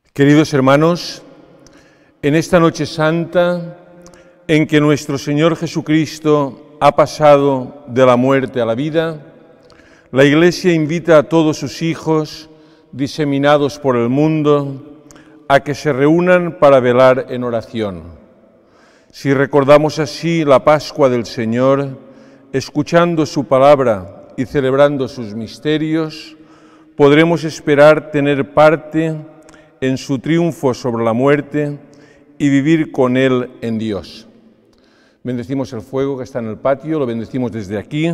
Queridos hermanos, en esta noche santa, en que nuestro Señor Jesucristo ha pasado de la muerte a la vida, la Iglesia invita a todos sus hijos, diseminados por el mundo, a que se reúnan para velar en oración. Si recordamos así la Pascua del Señor, escuchando su palabra y celebrando sus misterios, podremos esperar tener parte en su triunfo sobre la muerte y vivir con Él en Dios. Bendecimos el fuego que está en el patio, lo bendecimos desde aquí.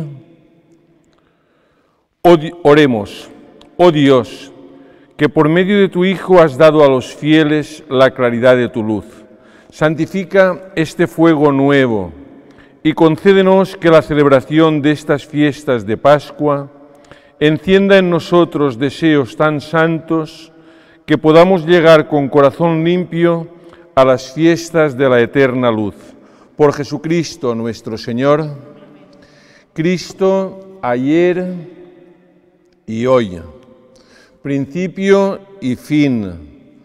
Oremos, oh Dios, que por medio de tu Hijo has dado a los fieles la claridad de tu luz. Santifica este fuego nuevo y concédenos que la celebración de estas fiestas de Pascua encienda en nosotros deseos tan santos que podamos llegar con corazón limpio a las fiestas de la eterna luz. Por Jesucristo nuestro Señor, Cristo ayer y hoy, principio y fin,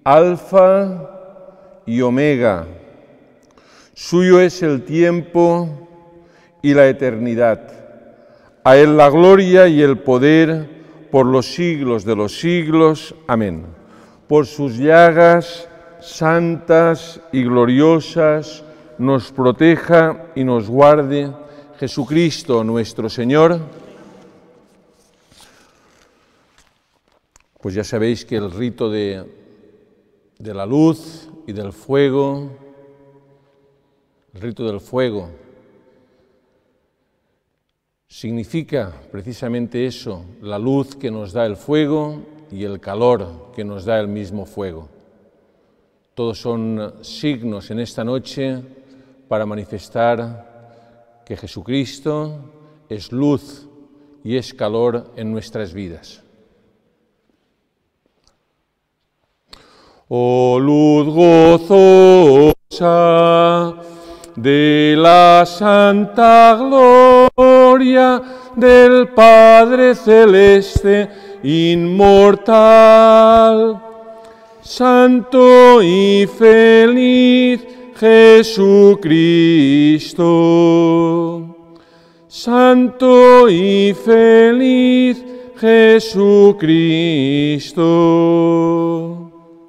alfa y omega. Suyo es el tiempo y la eternidad. A Él la gloria y el poder por los siglos de los siglos. Amén. Por sus llagas santas y gloriosas nos proteja y nos guarde Jesucristo nuestro Señor. Pues ya sabéis que el rito de la luz y del fuego, el rito del fuego, significa precisamente eso, la luz que nos da el fuego y el calor que nos da el mismo fuego. Todos son signos en esta noche para manifestar que Jesucristo es luz y es calor en nuestras vidas. Oh luz gozosa de la santa gloria del Padre Celeste inmortal, santo y feliz Jesucristo, santo y feliz Jesucristo.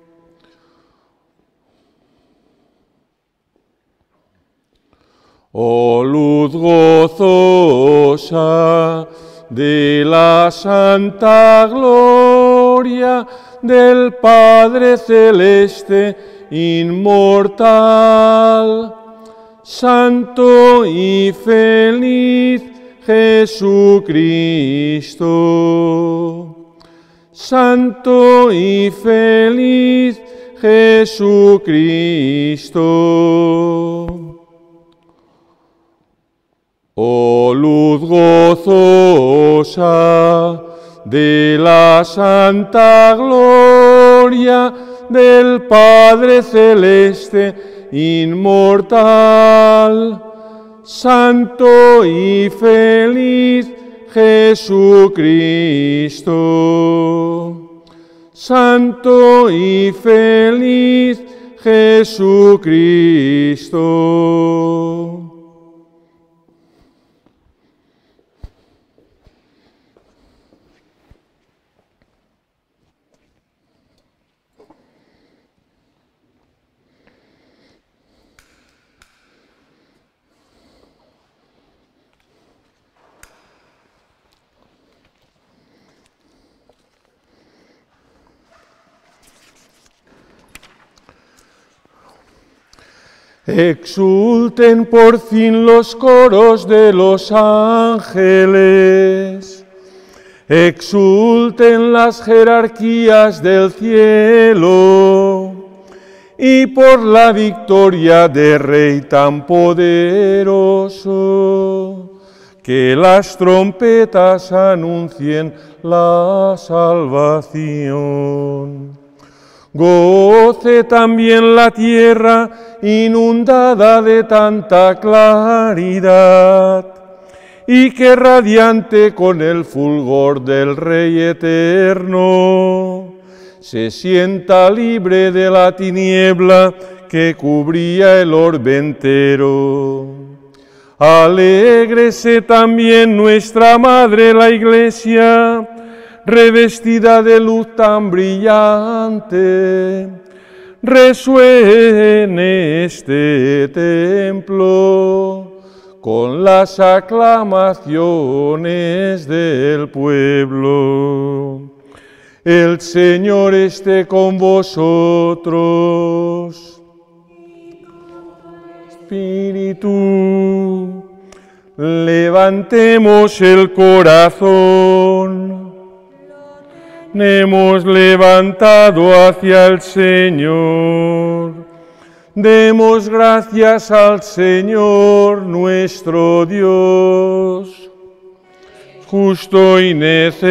Oh luz gozosa de la santa gloria del Padre Celeste inmortal, santo y feliz Jesucristo, santo y feliz Jesucristo. Oh luz gozosa de la santa gloria del Padre Celeste inmortal, santo y feliz Jesucristo, santo y feliz Jesucristo. Exulten por fin los coros de los ángeles, exulten las jerarquías del cielo, y por la victoria del Rey tan poderoso, que las trompetas anuncien la salvación. Goce también la tierra inundada de tanta claridad, y que radiante con el fulgor del Rey eterno, se sienta libre de la tiniebla que cubría el orbe entero. Alégrese también nuestra Madre la Iglesia, revestida de luz tan brillante. Resuene este templo con las aclamaciones del pueblo. El Señor esté con vosotros. Espíritu, levantemos el corazón. Hemos levantado hacia el Señor. Demos gracias al Señor nuestro Dios. Justo y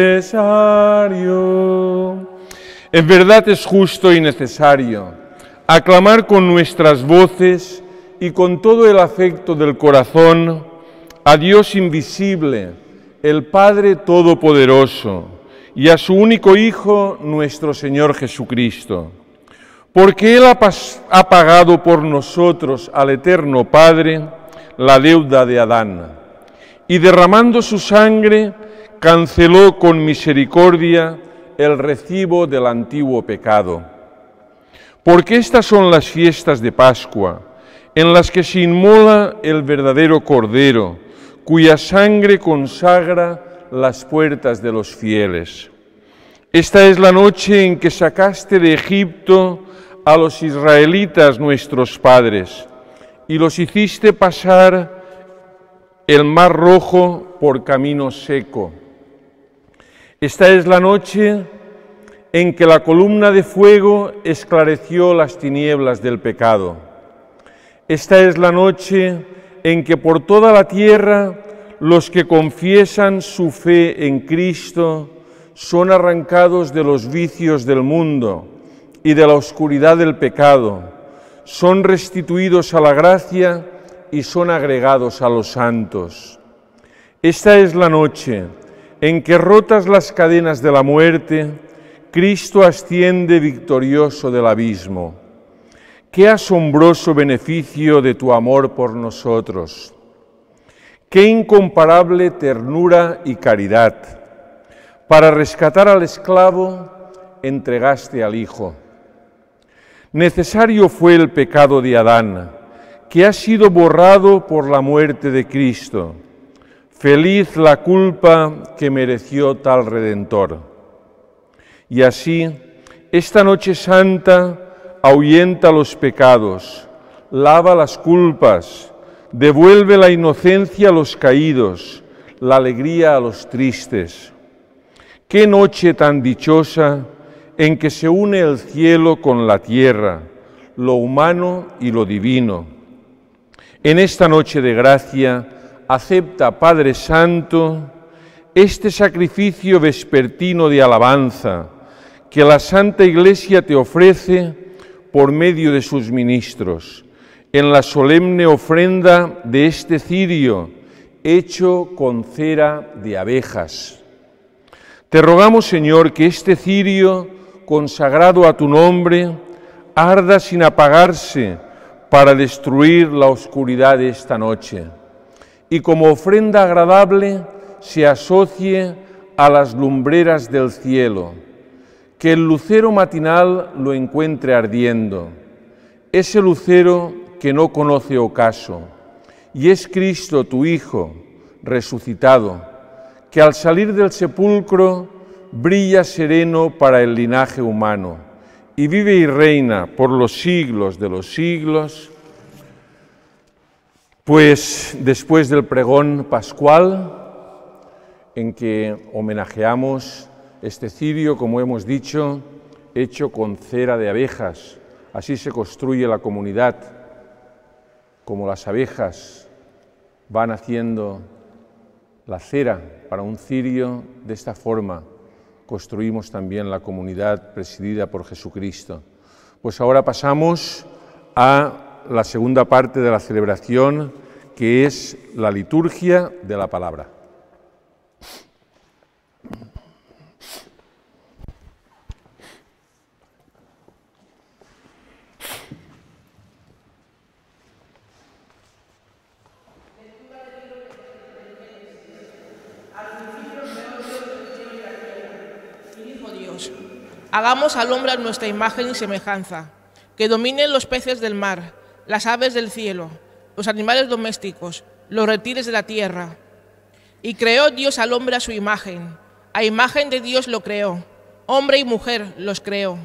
necesario. En verdad es justo y necesario aclamar con nuestras voces y con todo el afecto del corazón a Dios invisible, el Padre Todopoderoso, y a su único Hijo, nuestro Señor Jesucristo. Porque Él ha pagado por nosotros al Eterno Padre la deuda de Adán, y derramando su sangre, canceló con misericordia el recibo del antiguo pecado. Porque estas son las fiestas de Pascua, en las que se inmola el verdadero Cordero, cuya sangre consagra las puertas de los fieles. Esta es la noche en que sacaste de Egipto a los israelitas nuestros padres, y los hiciste pasar el mar rojo por camino seco. Esta es la noche en que la columna de fuego esclareció las tinieblas del pecado. Esta es la noche en que por toda la tierra los que confiesan su fe en Cristo son arrancados de los vicios del mundo y de la oscuridad del pecado, son restituidos a la gracia y son agregados a los santos. Esta es la noche en que, rotas las cadenas de la muerte, Cristo asciende victorioso del abismo. ¡Qué asombroso beneficio de tu amor por nosotros! ¡Qué incomparable ternura y caridad! Para rescatar al esclavo, entregaste al Hijo. Necesario fue el pecado de Adán, que ha sido borrado por la muerte de Cristo. Feliz la culpa que mereció tal Redentor. Y así, esta noche santa ahuyenta los pecados, lava las culpas, devuelve la inocencia a los caídos, la alegría a los tristes. ¡Qué noche tan dichosa en que se une el cielo con la tierra, lo humano y lo divino! En esta noche de gracia, acepta, Padre Santo, este sacrificio vespertino de alabanza que la Santa Iglesia te ofrece por medio de sus ministros, en la solemne ofrenda de este cirio hecho con cera de abejas. Te rogamos, Señor, que este cirio, consagrado a tu nombre, arda sin apagarse para destruir la oscuridad de esta noche, y como ofrenda agradable se asocie a las lumbreras del cielo, que el lucero matinal lo encuentre ardiendo, ese lucero que no conoce ocaso, y es Cristo tu Hijo, resucitado, que al salir del sepulcro brilla sereno para el linaje humano, y vive y reina por los siglos de los siglos. Pues después del pregón pascual, en que homenajeamos este cirio, como hemos dicho, hecho con cera de abejas, así se construye la comunidad, como las abejas van haciendo la cera para un cirio, de esta forma construimos también la comunidad presidida por Jesucristo. Pues ahora pasamos a la segunda parte de la celebración, que es la liturgia de la palabra. Y dijo Dios: hagamos al hombre a nuestra imagen y semejanza, que dominen los peces del mar, las aves del cielo, los animales domésticos, los reptiles de la tierra. Y creó Dios al hombre a su imagen. A imagen de Dios lo creó. Hombre y mujer los creó.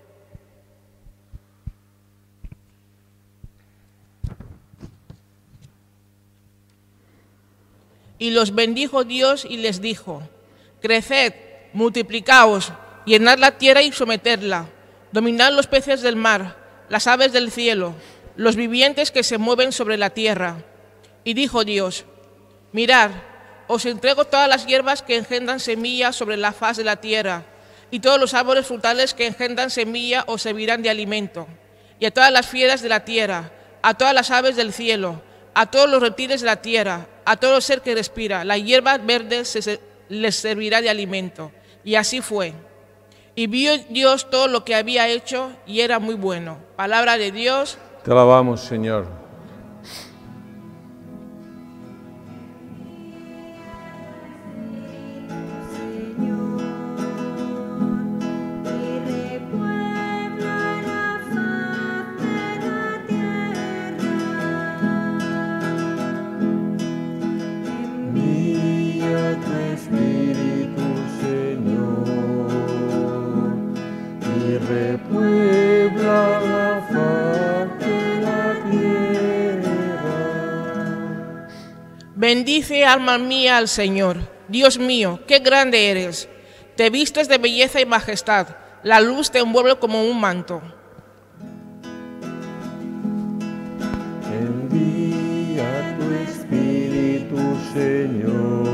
Y los bendijo Dios y les dijo: creced, multiplicaos, llenad la tierra y sometedla, dominad los peces del mar, las aves del cielo, los vivientes que se mueven sobre la tierra. Y dijo Dios: mirad, os entrego todas las hierbas que engendran semilla sobre la faz de la tierra, y todos los árboles frutales que engendran semilla os servirán de alimento, y a todas las fieras de la tierra, a todas las aves del cielo, a todos los reptiles de la tierra, a todo ser que respira, la hierba verde les servirá de alimento. Y así fue. Y vio Dios todo lo que había hecho, y era muy bueno. Palabra de Dios. Te alabamos, Señor. Repuebla la faz de la tierra. Bendice, alma mía, al Señor. Dios mío, qué grande eres. Te vistes de belleza y majestad. La luz te envuelve como un manto. Envía tu Espíritu, Señor,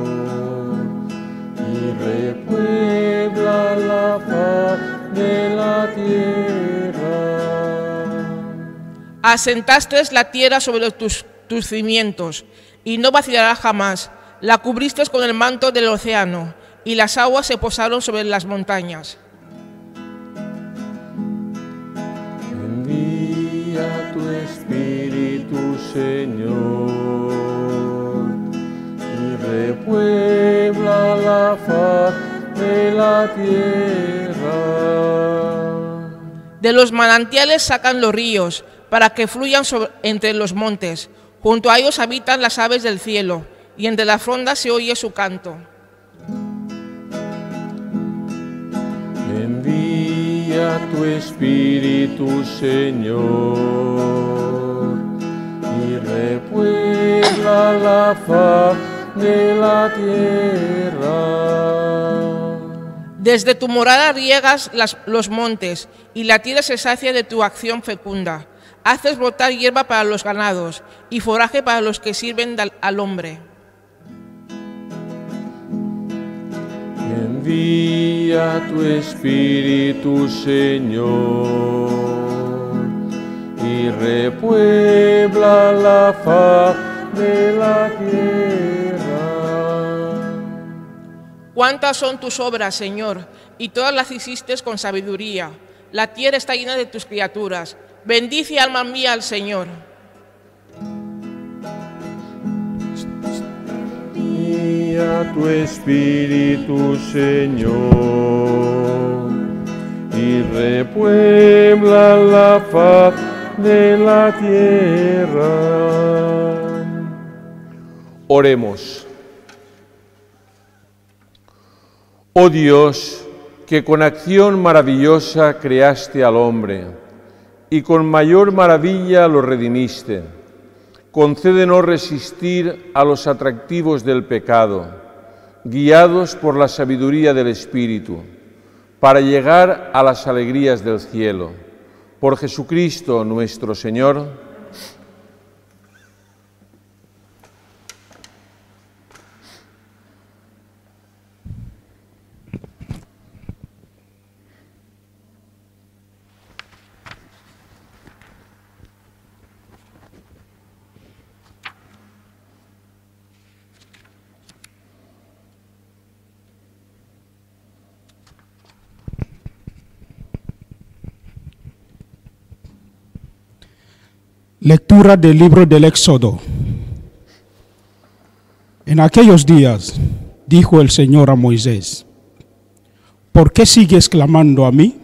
y repuebla la faz de la tierra. Asentaste la tierra sobre tus cimientos, y no vacilará jamás. La cubriste con el manto del océano, y las aguas se posaron sobre las montañas. Envía tu Espíritu, Señor, y repuebla la faz de la tierra. De los manantiales sacan los ríos, para que fluyan entre los montes. Junto a ellos habitan las aves del cielo, y entre las frondas se oye su canto. Envía tu Espíritu, Señor, y repuebla la faz de la tierra. Desde tu morada riegas los montes, y la tierra se sacia de tu acción fecunda. Haces brotar hierba para los ganados, y foraje para los que sirven al hombre. Envía tu Espíritu, Señor, y repuebla la faz de la tierra. ¿Cuántas son tus obras, Señor? Y todas las hiciste con sabiduría. La tierra está llena de tus criaturas. Bendice, alma mía, al Señor. Envía tu Espíritu, Señor, y repuebla la faz de la tierra. Oremos. Oh Dios, que con acción maravillosa creaste al hombre y con mayor maravilla lo redimiste, concédenos resistir a los atractivos del pecado, guiados por la sabiduría del Espíritu, para llegar a las alegrías del cielo. Por Jesucristo nuestro Señor. Lectura del libro del Éxodo. En aquellos días, dijo el Señor a Moisés: ¿por qué sigues clamando a mí?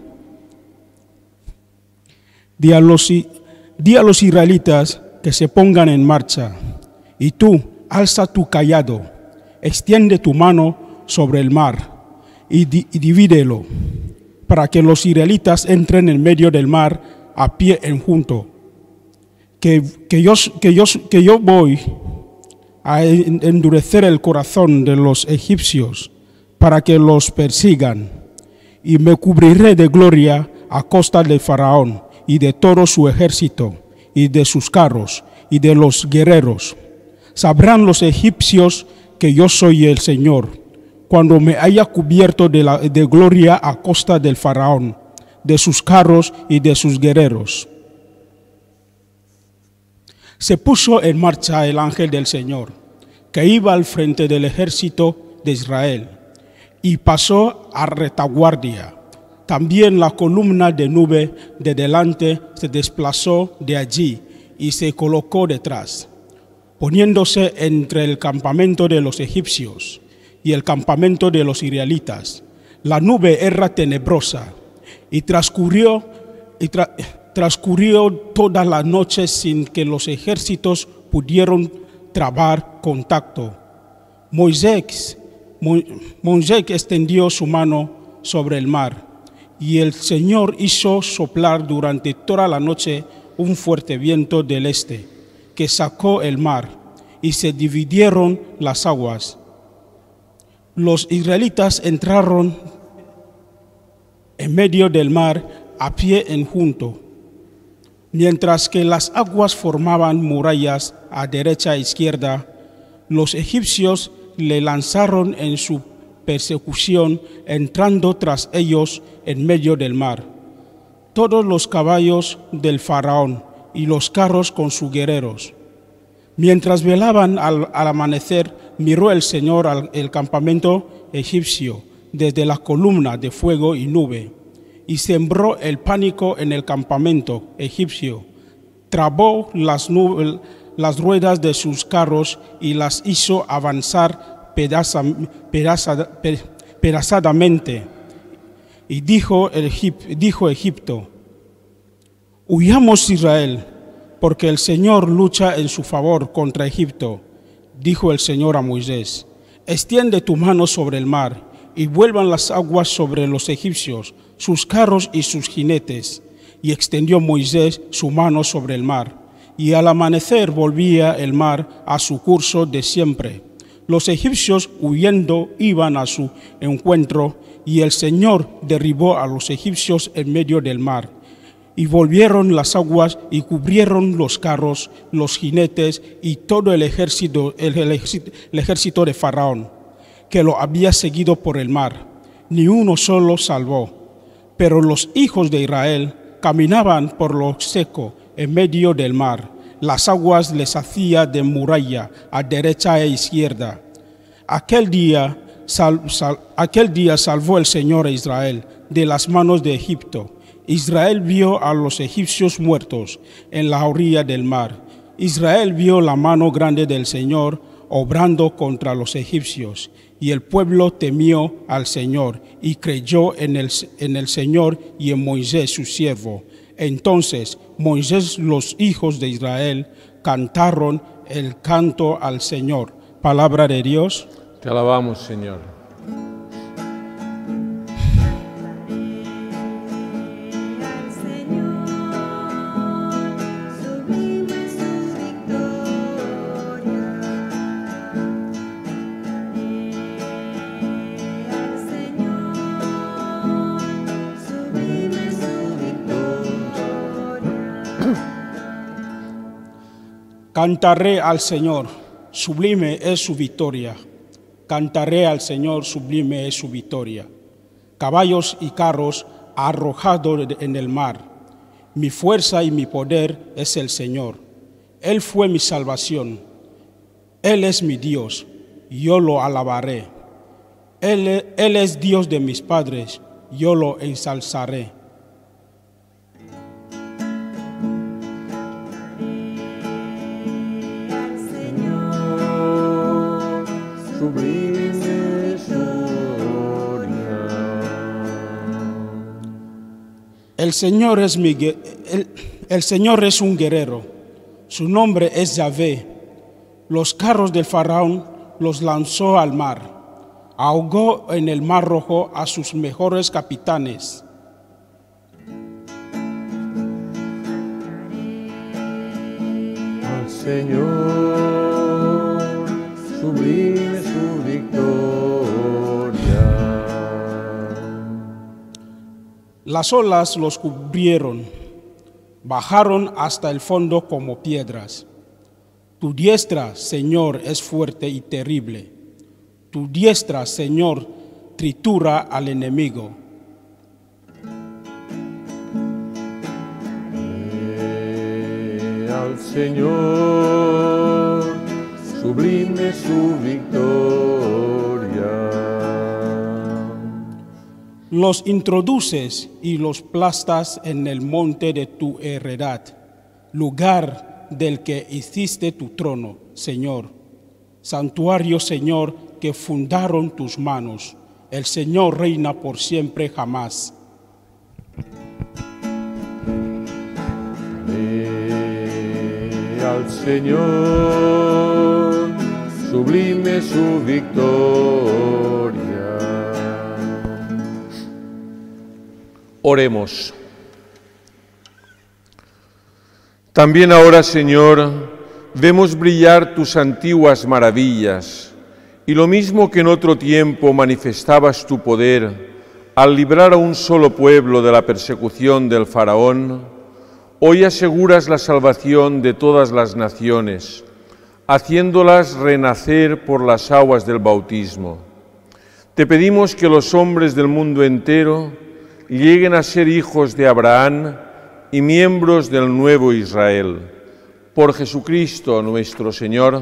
Di a los israelitas que se pongan en marcha, y tú alza tu cayado, extiende tu mano sobre el mar y divídelo, para que los israelitas entren en medio del mar a pie enjuto. Que yo voy a endurecer el corazón de los egipcios para que los persigan, y me cubriré de gloria a costa de Faraón y de todo su ejército, y de sus carros, y de los guerreros. Sabrán los egipcios que yo soy el Señor, cuando me haya cubierto de gloria a costa del Faraón, de sus carros y de sus guerreros. Se puso en marcha el ángel del Señor, que iba al frente del ejército de Israel, y pasó a retaguardia. También la columna de nube de delante se desplazó de allí y se colocó detrás, poniéndose entre el campamento de los egipcios y el campamento de los israelitas. La nube era tenebrosa y transcurrió toda la noche sin que los ejércitos pudieran trabar contacto. Moisés extendió su mano sobre el mar, y el Señor hizo soplar durante toda la noche un fuerte viento del este, que sacó el mar, y se dividieron las aguas. Los israelitas entraron en medio del mar a pie enjuto, mientras que las aguas formaban murallas a derecha e izquierda. Los egipcios le lanzaron en su persecución, entrando tras ellos en medio del mar. Todos los caballos del faraón y los carros con sus guerreros. Mientras velaban al amanecer, miró el Señor el campamento egipcio desde la columna de fuego y nube, y sembró el pánico en el campamento egipcio. Trabó las ruedas de sus carros y las hizo avanzar pedazadamente. Y dijo Egipto: huyamos, Israel, porque el Señor lucha en su favor contra Egipto. Dijo el Señor a Moisés: extiende tu mano sobre el mar, y vuelvan las aguas sobre los egipcios, sus carros y sus jinetes. Y extendió Moisés su mano sobre el mar, y al amanecer volvía el mar a su curso de siempre. Los egipcios huyendo iban a su encuentro, y el Señor derribó a los egipcios en medio del mar. Y volvieron las aguas y cubrieron los carros, los jinetes y todo el ejército de Faraón, que lo había seguido por el mar. Ni uno solo salvó. Pero los hijos de Israel caminaban por lo seco en medio del mar. Las aguas les hacía de muralla a derecha e izquierda. Aquel día salvó el Señor a Israel de las manos de Egipto. Israel vio a los egipcios muertos en la orilla del mar. Israel vio la mano grande del Señor obrando contra los egipcios. Y el pueblo temió al Señor y creyó en el Señor y en Moisés su siervo. Entonces Moisés, los hijos de Israel, cantaron el canto al Señor. Palabra de Dios. Te alabamos, Señor. Cantaré al Señor, sublime es su victoria. Cantaré al Señor, sublime es su victoria. Caballos y carros ha arrojado en el mar. Mi fuerza y mi poder es el Señor. Él fue mi salvación. Él es mi Dios, yo lo alabaré. Él es Dios de mis padres, yo lo ensalzaré. Sublime El Señor es un guerrero, su nombre es Yahvé. Los carros del faraón los lanzó al mar, ahogó en el mar Rojo a sus mejores capitanes. Al Señor, sublime su victoria. Las olas los cubrieron, bajaron hasta el fondo como piedras. Tu diestra, Señor, es fuerte y terrible. Tu diestra, Señor, tritura al enemigo. Al Señor, sublime su victoria. Los introduces y los aplastas en el monte de tu heredad, lugar del que hiciste tu trono, Señor. Santuario, Señor, que fundaron tus manos. El Señor reina por siempre jamás. Al Señor, sublime su victoria. Oremos. También ahora, Señor, vemos brillar tus antiguas maravillas, y lo mismo que en otro tiempo manifestabas tu poder al librar a un solo pueblo de la persecución del faraón, hoy aseguras la salvación de todas las naciones, haciéndolas renacer por las aguas del bautismo. Te pedimos que los hombres del mundo entero lleguen a ser hijos de Abraham y miembros del nuevo Israel. Por Jesucristo nuestro Señor.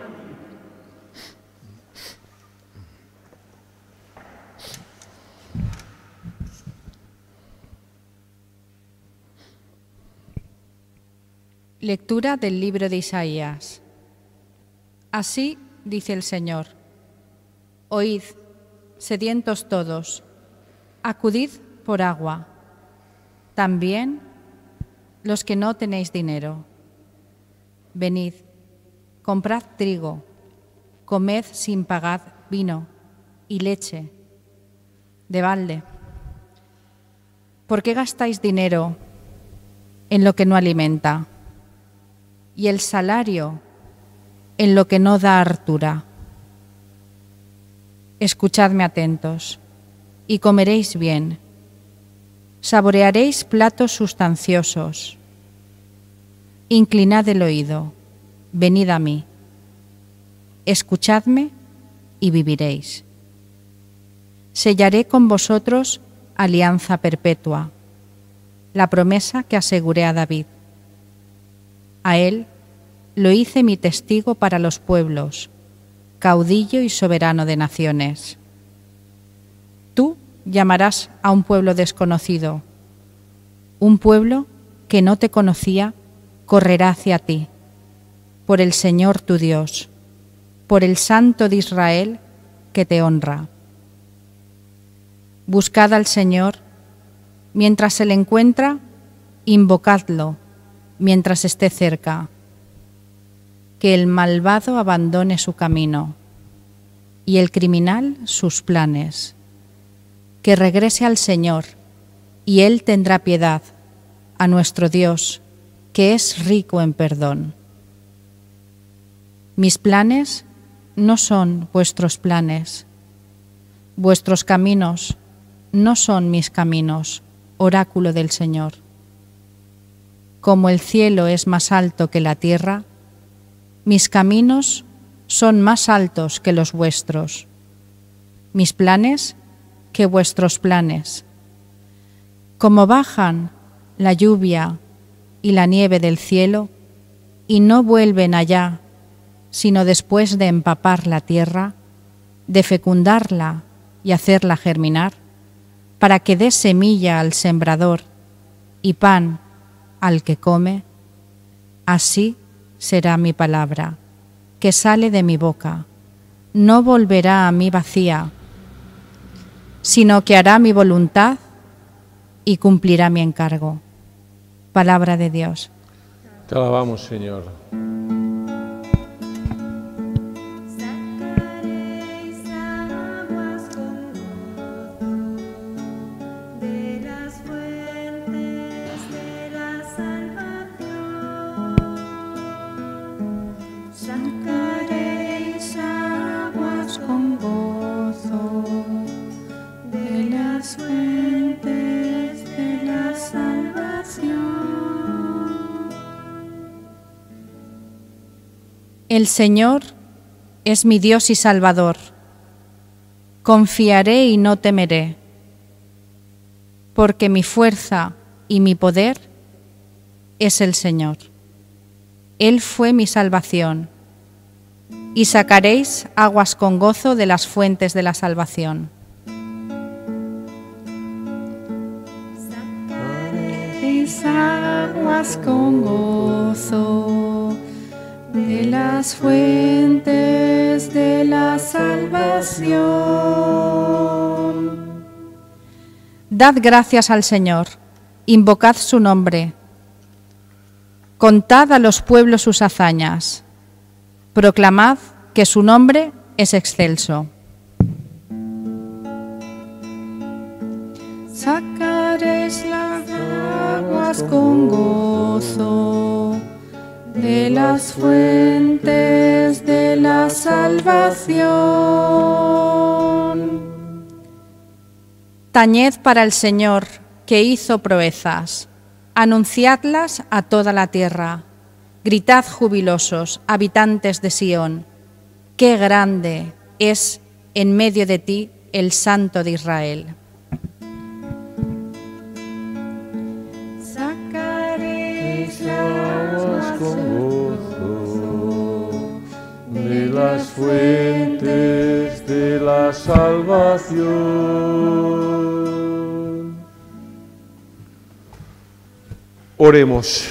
Lectura del libro de Isaías. Así dice el Señor: Oíd, sedientos todos, acudid por agua. También los que no tenéis dinero. Venid, comprad trigo, comed sin pagar vino y leche de balde. ¿Por qué gastáis dinero en lo que no alimenta y el salario en lo que no da hartura? Escuchadme atentos y comeréis bien. Saborearéis platos sustanciosos. Inclinad el oído, venid a mí. Escuchadme y viviréis. Sellaré con vosotros alianza perpetua, la promesa que aseguré a David. A él lo hice mi testigo para los pueblos, caudillo y soberano de naciones. Tú llamarás a un pueblo desconocido. Un pueblo que no te conocía correrá hacia ti, por el Señor tu Dios, por el Santo de Israel que te honra. Buscad al Señor, mientras se le encuentra, invocadlo, mientras esté cerca. Que el malvado abandone su camino y el criminal sus planes. Que regrese al Señor, y Él tendrá piedad, a nuestro Dios, que es rico en perdón. Mis planes no son vuestros planes, vuestros caminos no son mis caminos, oráculo del Señor. Como el cielo es más alto que la tierra, mis caminos son más altos que los vuestros, mis planes que vuestros planes. Como bajan la lluvia y la nieve del cielo y no vuelven allá, sino después de empapar la tierra, de fecundarla y hacerla germinar, para que dé semilla al sembrador y pan al que come, así será mi palabra, que sale de mi boca. No volverá a mí vacía, sino que hará mi voluntad y cumplirá mi encargo. Palabra de Dios. Te alabamos, Señor. Sacaréis aguas con gozo de las fuentes de la salvación. El Señor es mi Dios y Salvador. Confiaré y no temeré, porque mi fuerza y mi poder es el Señor. Él fue mi salvación. Y sacaréis aguas con gozo de las fuentes de la salvación. Sacaréis aguas con gozo de las fuentes de la salvación. Dad gracias al Señor, invocad su nombre. Contad a los pueblos sus hazañas. Proclamad que su nombre es excelso. Sacaréis las aguas con gozo de las fuentes de la salvación. Tañed para el Señor, que hizo proezas. Anunciadlas a toda la tierra. Gritad jubilosos, habitantes de Sión, qué grande es en medio de ti el Santo de Israel. Sacaréis aguas con gozo de las fuentes de la salvación. Oremos.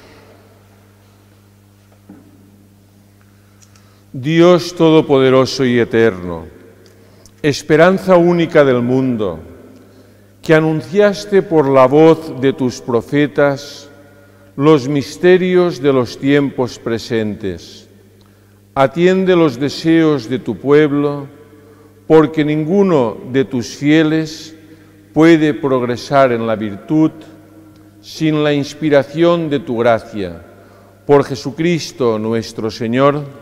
Dios Todopoderoso y Eterno, esperanza única del mundo, que anunciaste por la voz de tus profetas los misterios de los tiempos presentes, atiende los deseos de tu pueblo, porque ninguno de tus fieles puede progresar en la virtud sin la inspiración de tu gracia. Por Jesucristo nuestro Señor.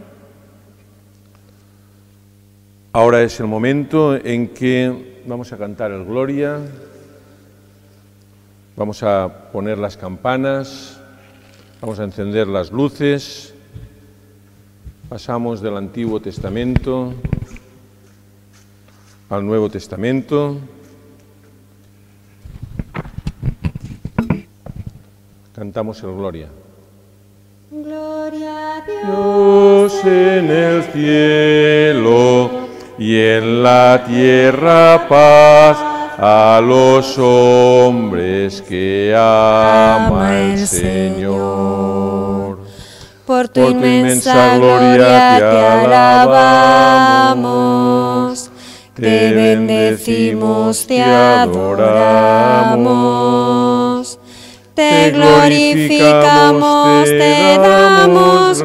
Ahora es el momento en que vamos a cantar el Gloria, vamos a poner las campanas, vamos a encender las luces, pasamos del Antiguo Testamento al Nuevo Testamento. Cantamos el Gloria. Gloria a Dios en el cielo y en la tierra paz a los hombres que ama el Señor. Por tu inmensa gloria te alabamos, te bendecimos, te adoramos, te glorificamos, te damos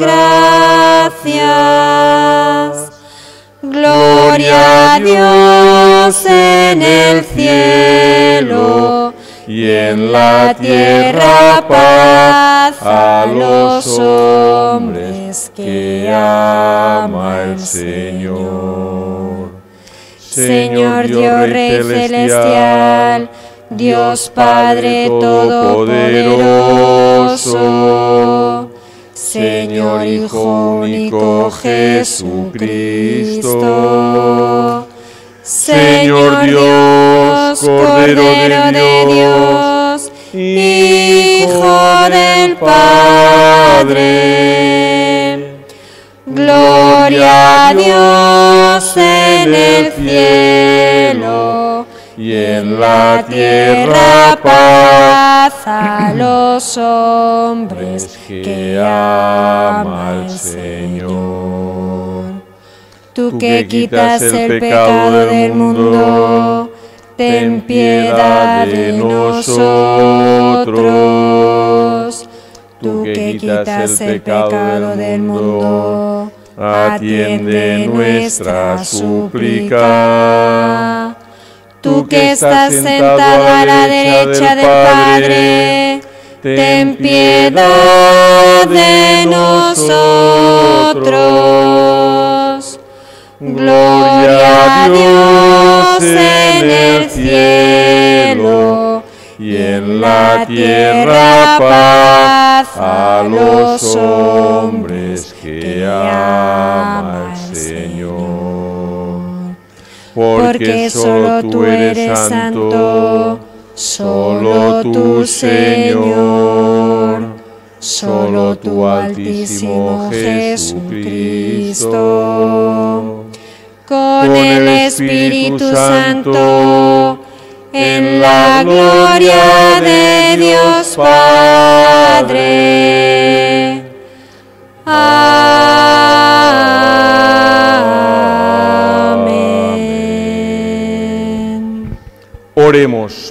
gracias. Gloria a Dios en el cielo y en la tierra paz a los hombres que ama el Señor. Señor Dios Rey celestial, Dios Padre todopoderoso, Señor Hijo único Jesucristo, Señor Dios, Cordero de Dios, Hijo del Padre. Gloria a Dios en el cielo y en la tierra paz a los hombres que ama el Señor. Tú que quitas el pecado del mundo, ten piedad de nosotros. Tú que quitas el pecado del mundo, atiende nuestra súplica. Tú que estás sentado a la derecha del Padre, ten piedad de nosotros. Gloria a Dios en el cielo y en la tierra paz a los hombres que ama el Señor. Porque solo tú eres santo, solo tú, Señor, solo tú, Altísimo Jesucristo. Con el Espíritu Santo, en la gloria de Dios Padre. Amén. Oremos.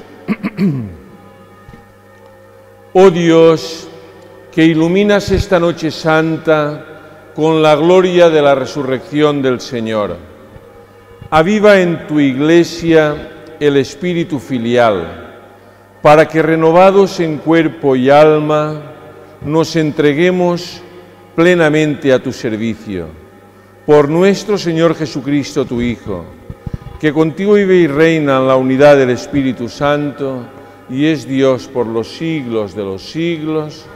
Oh Dios, que iluminas esta noche santa con la gloria de la resurrección del Señor, aviva en tu Iglesia el espíritu filial, para que renovados en cuerpo y alma nos entreguemos plenamente a tu servicio. Por nuestro Señor Jesucristo, tu Hijo, que contigo vive y reina en la unidad del Espíritu Santo y es Dios por los siglos de los siglos.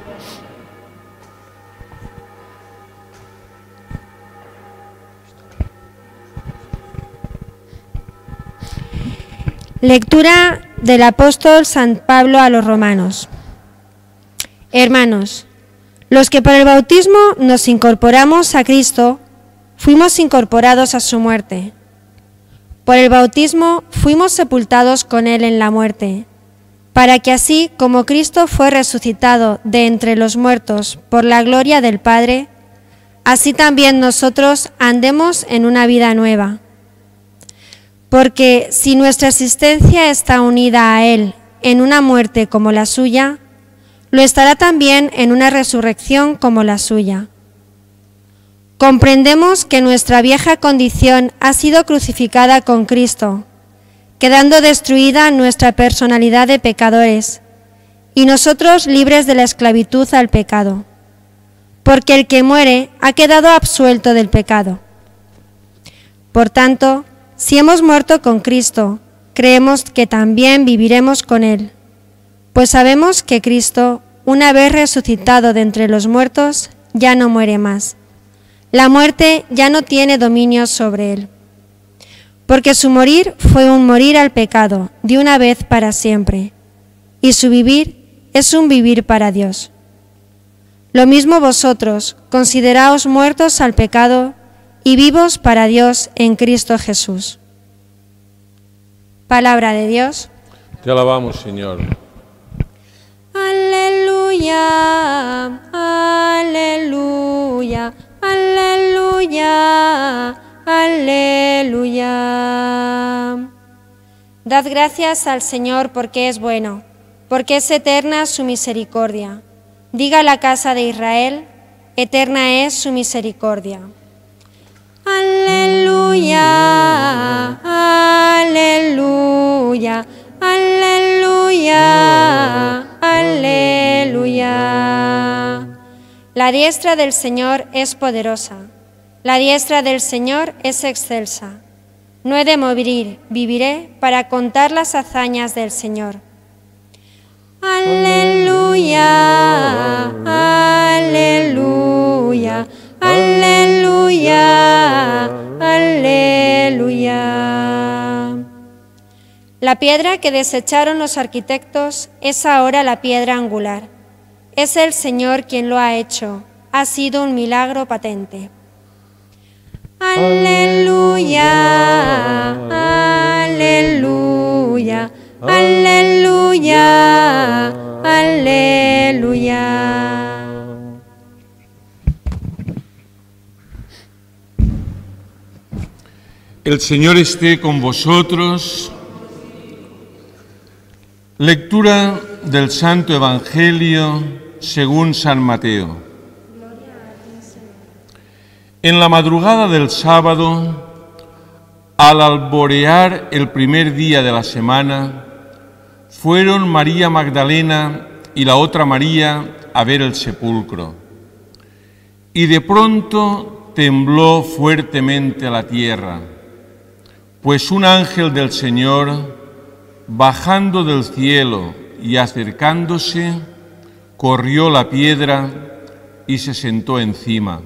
Lectura del apóstol San Pablo a los romanos. Hermanos, los que por el bautismo nos incorporamos a Cristo, fuimos incorporados a su muerte. Por el bautismo fuimos sepultados con Él en la muerte, para que así como Cristo fue resucitado de entre los muertos por la gloria del Padre, así también nosotros andemos en una vida nueva. Porque si nuestra existencia está unida a Él en una muerte como la suya, lo estará también en una resurrección como la suya. Comprendemos que nuestra vieja condición ha sido crucificada con Cristo, quedando destruida nuestra personalidad de pecadores, y nosotros libres de la esclavitud al pecado, porque el que muere ha quedado absuelto del pecado. Por tanto, si hemos muerto con Cristo, creemos que también viviremos con Él, pues sabemos que Cristo, una vez resucitado de entre los muertos, ya no muere más. La muerte ya no tiene dominio sobre Él, porque su morir fue un morir al pecado de una vez para siempre, y su vivir es un vivir para Dios. Lo mismo vosotros, consideraos muertos al pecado y vivos para Dios en Cristo Jesús. Palabra de Dios. Te alabamos, Señor. Aleluya, aleluya, aleluya, aleluya. Dad gracias al Señor porque es bueno, porque es eterna su misericordia. Diga la casa de Israel, eterna es su misericordia. Aleluya, aleluya, aleluya, aleluya. La diestra del Señor es poderosa, la diestra del Señor es excelsa. No he de morir, viviré para contar las hazañas del Señor. Aleluya, aleluya, aleluya, aleluya. La piedra que desecharon los arquitectos es ahora la piedra angular. Es el Señor quien lo ha hecho. Ha sido un milagro patente. Aleluya, aleluya, aleluya, aleluya. El Señor esté con vosotros. Lectura del Santo Evangelio según San Mateo. En la madrugada del sábado, al alborear el primer día de la semana, fueron María Magdalena y la otra María a ver el sepulcro. Y de pronto tembló fuertemente la tierra, pues un ángel del Señor, bajando del cielo y acercándose, corrió la piedra y se sentó encima.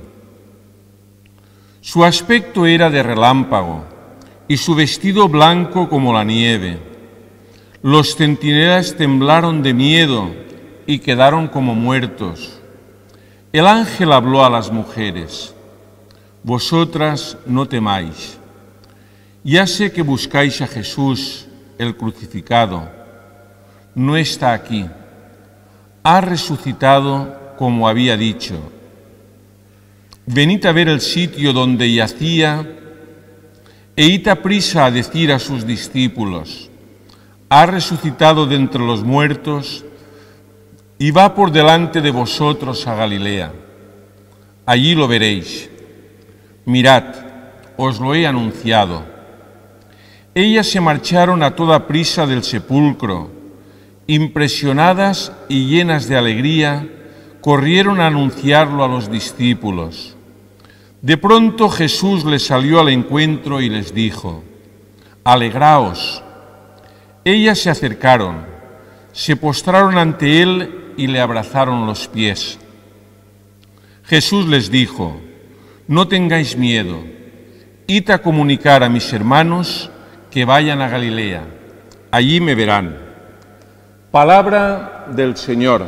Su aspecto era de relámpago y su vestido blanco como la nieve. Los centinelas temblaron de miedo y quedaron como muertos. El ángel habló a las mujeres: «Vosotras no temáis. Ya sé que buscáis a Jesús, el crucificado. No está aquí. Ha resucitado como había dicho. Venid a ver el sitio donde yacía e id a prisa a decir a sus discípulos: ha resucitado de entre los muertos y va por delante de vosotros a Galilea. Allí lo veréis. Mirad, os lo he anunciado». Ellas se marcharon a toda prisa del sepulcro. Impresionadas y llenas de alegría, corrieron a anunciarlo a los discípulos. De pronto Jesús les salió al encuentro y les dijo: «Alegraos». Ellas se acercaron, se postraron ante él y le abrazaron los pies. Jesús les dijo: «No tengáis miedo, id a comunicar a mis hermanos que vayan a Galilea, allí me verán». Palabra del Señor.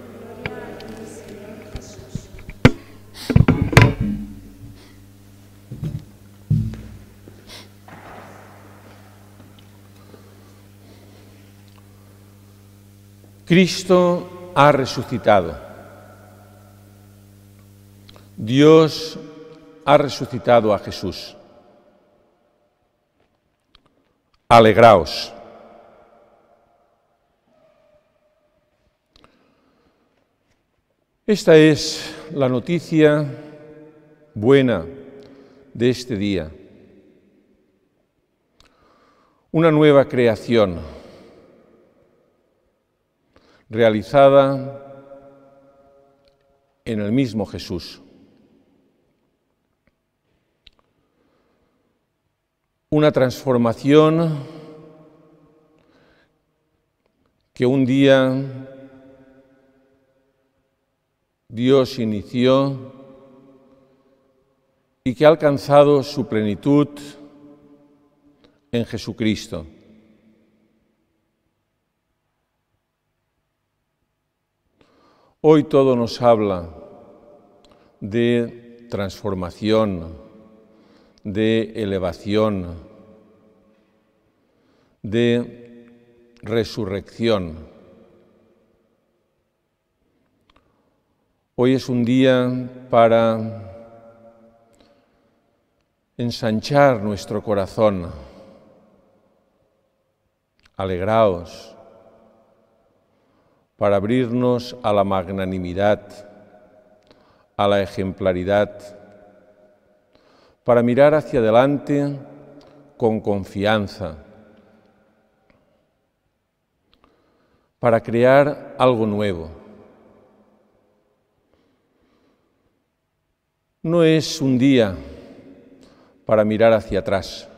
Cristo ha resucitado. Dios ha resucitado a Jesús. Alegraos. Esta es la noticia buena de este día. Una nueva creación realizada en el mismo Jesús. Una transformación que un día Dios inició y que ha alcanzado su plenitud en Jesucristo. Hoy todo nos habla de transformación, de elevación, de resurrección. Hoy es un día para ensanchar nuestro corazón. Alegraos, para abrirnos a la magnanimidad, a la ejemplaridad, para mirar hacia adelante con confianza, para crear algo nuevo. No es un día para mirar hacia atrás.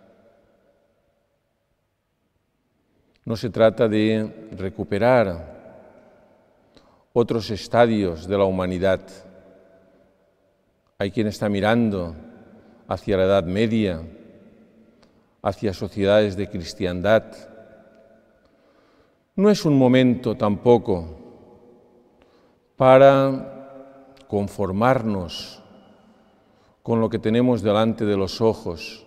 No se trata de recuperar otros estadios de la humanidad. Hay quien está mirando hacia la Edad Media, hacia sociedades de cristiandad. No es un momento tampoco para conformarnos con lo que tenemos delante de los ojos.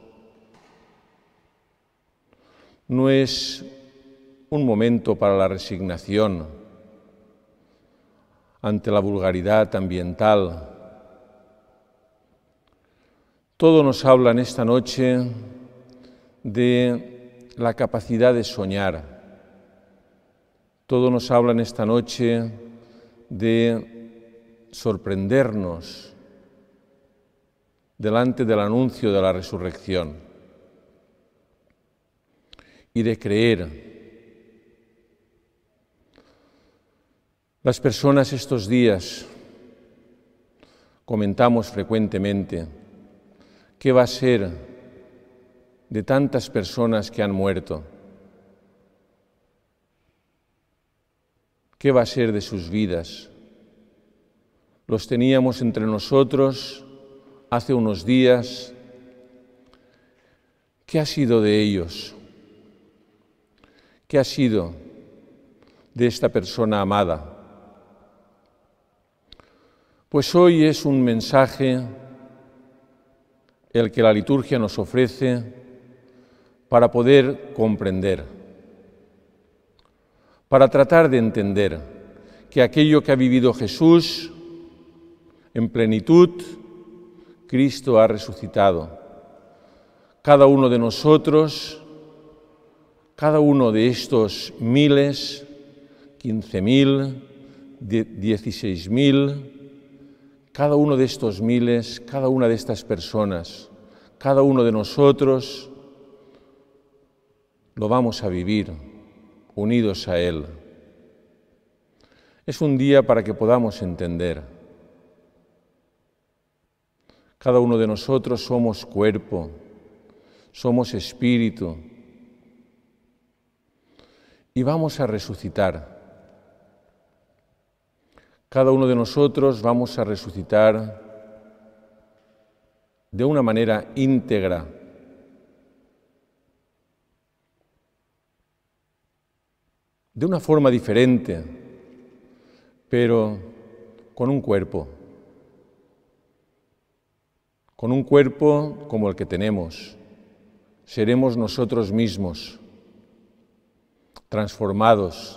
No es un momento para la resignación ante la vulgaridad ambiental. Todo nos habla en esta noche de la capacidad de soñar, Todo nos habla en esta noche de sorprendernos delante del anuncio de la resurrección y de creer. Las personas estos días comentamos frecuentemente qué va a ser de tantas personas que han muerto, qué va a ser de sus vidas. Los teníamos entre nosotros hace unos días. ¿Qué ha sido de ellos? ¿Qué ha sido de esta persona amada? Pues hoy es un mensaje el que la liturgia nos ofrece para poder comprender, para tratar de entender que aquello que ha vivido Jesús en plenitud, Cristo ha resucitado. Cada uno de nosotros, cada uno de estos miles, 15.000, 16.000, cada uno de estos miles, cada una de estas personas, cada uno de nosotros lo vamos a vivir unidos a Él. Es un día para que podamos entender. Cada uno de nosotros somos cuerpo, somos espíritu y vamos a resucitar. Cada uno de nosotros vamos a resucitar de una manera íntegra, de una forma diferente, pero con un cuerpo como el que tenemos. Seremos nosotros mismos, transformados.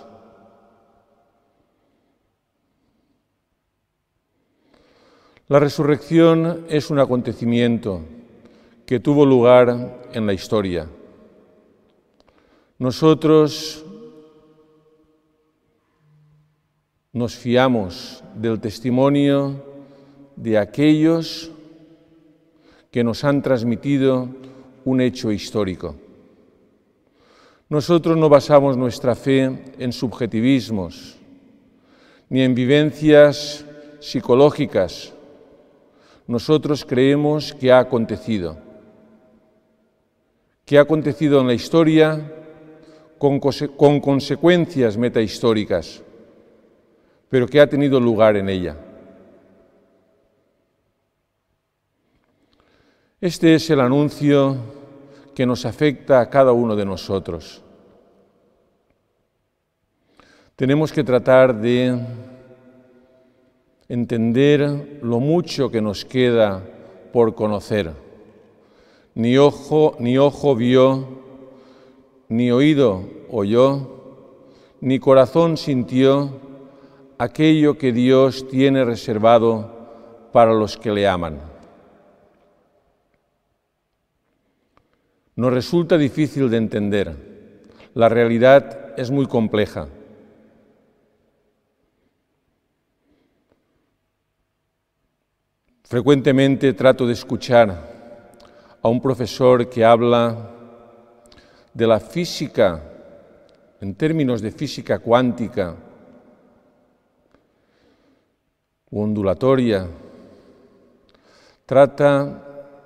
La resurrección es un acontecimiento que tuvo lugar en la historia. Nosotros nos fiamos del testimonio de aquellos que nos han transmitido un hecho histórico. Nosotros no basamos nuestra fe en subjetivismos, ni en vivencias psicológicas. Nosotros creemos que ha acontecido en la historia con consecuencias metahistóricas, pero que ha tenido lugar en ella. Este es el anuncio que nos afecta a cada uno de nosotros. Tenemos que tratar de entender lo mucho que nos queda por conocer. Ni ojo vio, ni oído oyó, ni corazón sintió aquello que Dios tiene reservado para los que le aman. Nos resulta difícil de entender. La realidad es muy compleja. Frecuentemente trato de escuchar a un profesor que habla de la física, en términos de física cuántica o ondulatoria. Trata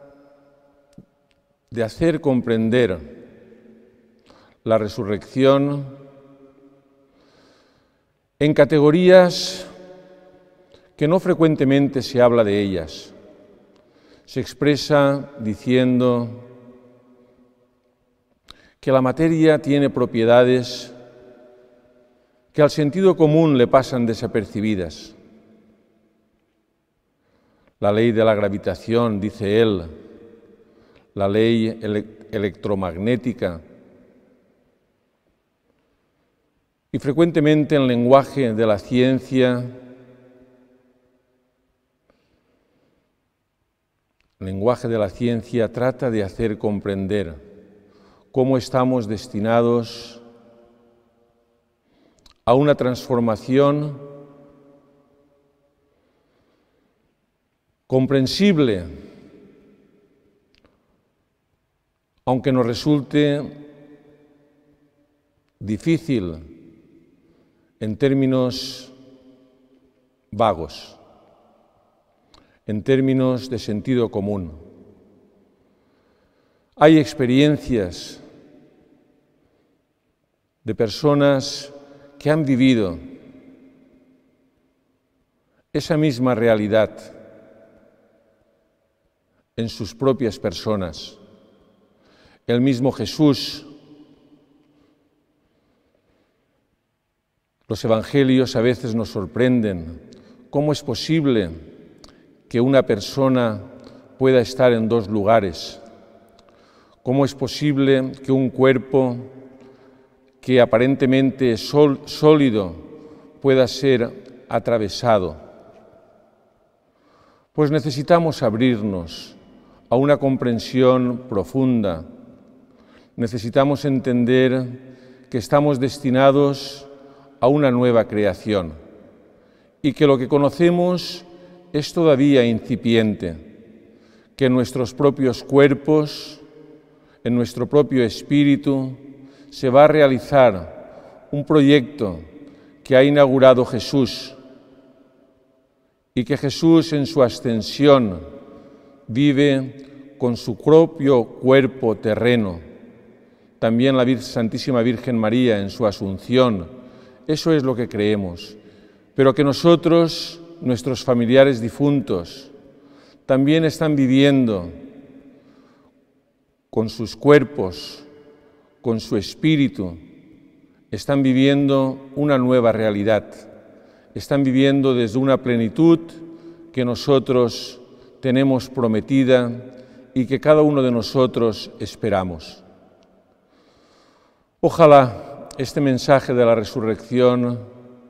de hacer comprender la resurrección en categorías que no frecuentemente se habla de ellas. Se expresa diciendo que la materia tiene propiedades que al sentido común le pasan desapercibidas. La ley de la gravitación, dice él, la ley electromagnética. Y frecuentemente en el lenguaje de la ciencia, el lenguaje de la ciencia trata de hacer comprender cómo estamos destinados a una transformación comprensible, aunque nos resulte difícil en términos vagos, en términos de sentido común. Hay experiencias de personas que han vivido esa misma realidad en sus propias personas. El mismo Jesús. Los evangelios a veces nos sorprenden. ¿Cómo es posible que una persona pueda estar en dos lugares? ¿Cómo es posible que un cuerpo que aparentemente es sólido pueda ser atravesado? Pues necesitamos abrirnos a una comprensión profunda. Necesitamos entender que estamos destinados a una nueva creación y que lo que conocemos es todavía incipiente, que en nuestros propios cuerpos, en nuestro propio espíritu, se va a realizar un proyecto que ha inaugurado Jesús y que Jesús en su ascensión vive con su propio cuerpo terreno. También la Santísima Virgen María en su asunción. Eso es lo que creemos. Pero que nosotros, nuestros familiares difuntos, también están viviendo con sus cuerpos, con su espíritu, están viviendo una nueva realidad, están viviendo desde una plenitud que nosotros tenemos prometida y que cada uno de nosotros esperamos. Ojalá este mensaje de la resurrección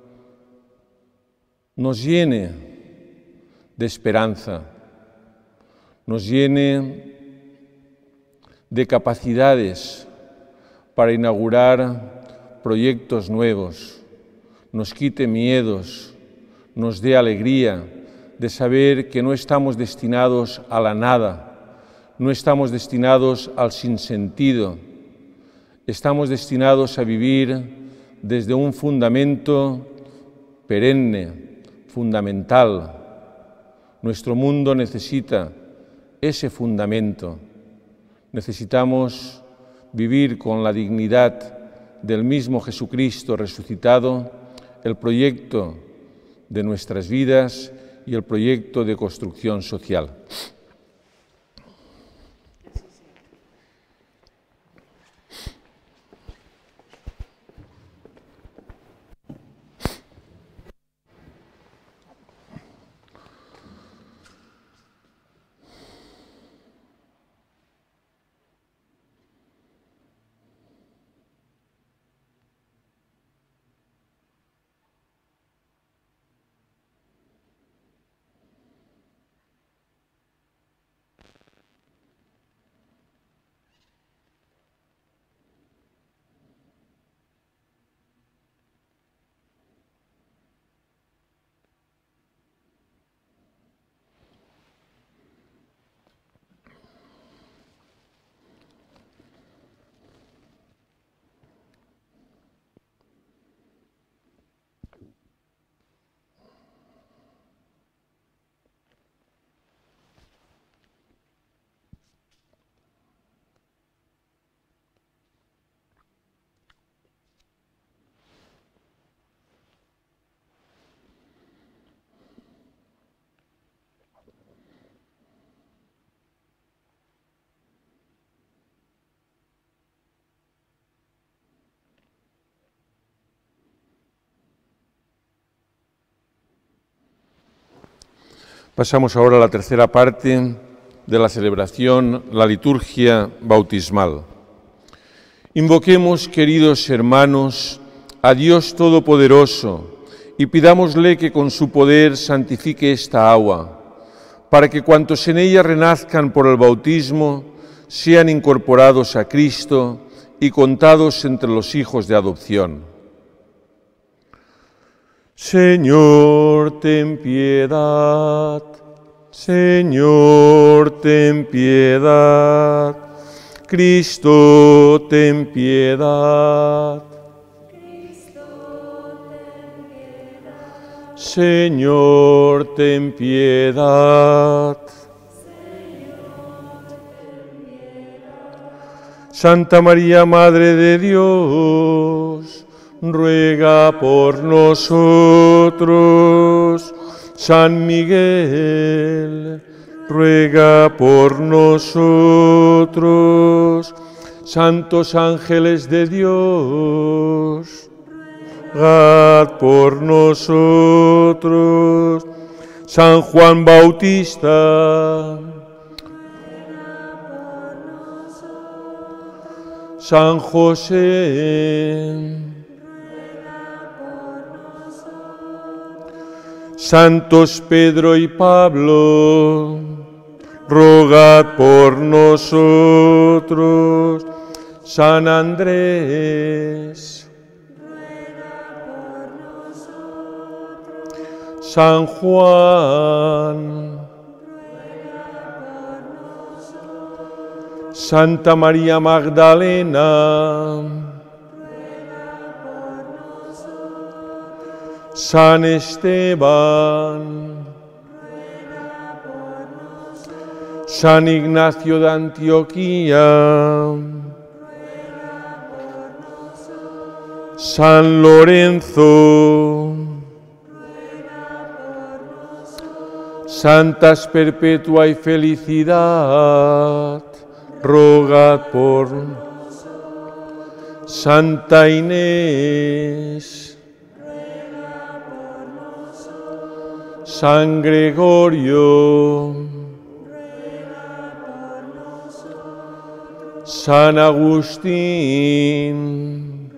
nos llene de esperanza, nos llene de capacidades para inaugurar proyectos nuevos, nos quite miedos, nos dé alegría de saber que no estamos destinados a la nada, no estamos destinados al sinsentido, estamos destinados a vivir desde un fundamento perenne, fundamental. Nuestro mundo necesita ese fundamento. Necesitamos vivir con la dignidad del mismo Jesucristo resucitado, el proyecto de nuestras vidas y el proyecto de construcción social. Pasamos ahora a la tercera parte de la celebración, la liturgia bautismal. Invoquemos, queridos hermanos, a Dios Todopoderoso y pidámosle que con su poder santifique esta agua, para que cuantos en ella renazcan por el bautismo sean incorporados a Cristo y contados entre los hijos de adopción. Señor, ten piedad. Señor, ten piedad. Cristo, ten piedad. Señor, ten piedad. Santa María, Madre de Dios, ruega por nosotros. San Miguel, ruega por nosotros. Santos ángeles de Dios, rogad por nosotros. San Juan Bautista, San José, Santos Pedro y Pablo, rogad por nosotros. San Andrés, San Juan, Santa María Magdalena, San Esteban, San Ignacio de Antioquía, San Lorenzo, Santas Perpetua y Felicidad, rogad por Santa Inés, San Gregorio, San Agustín,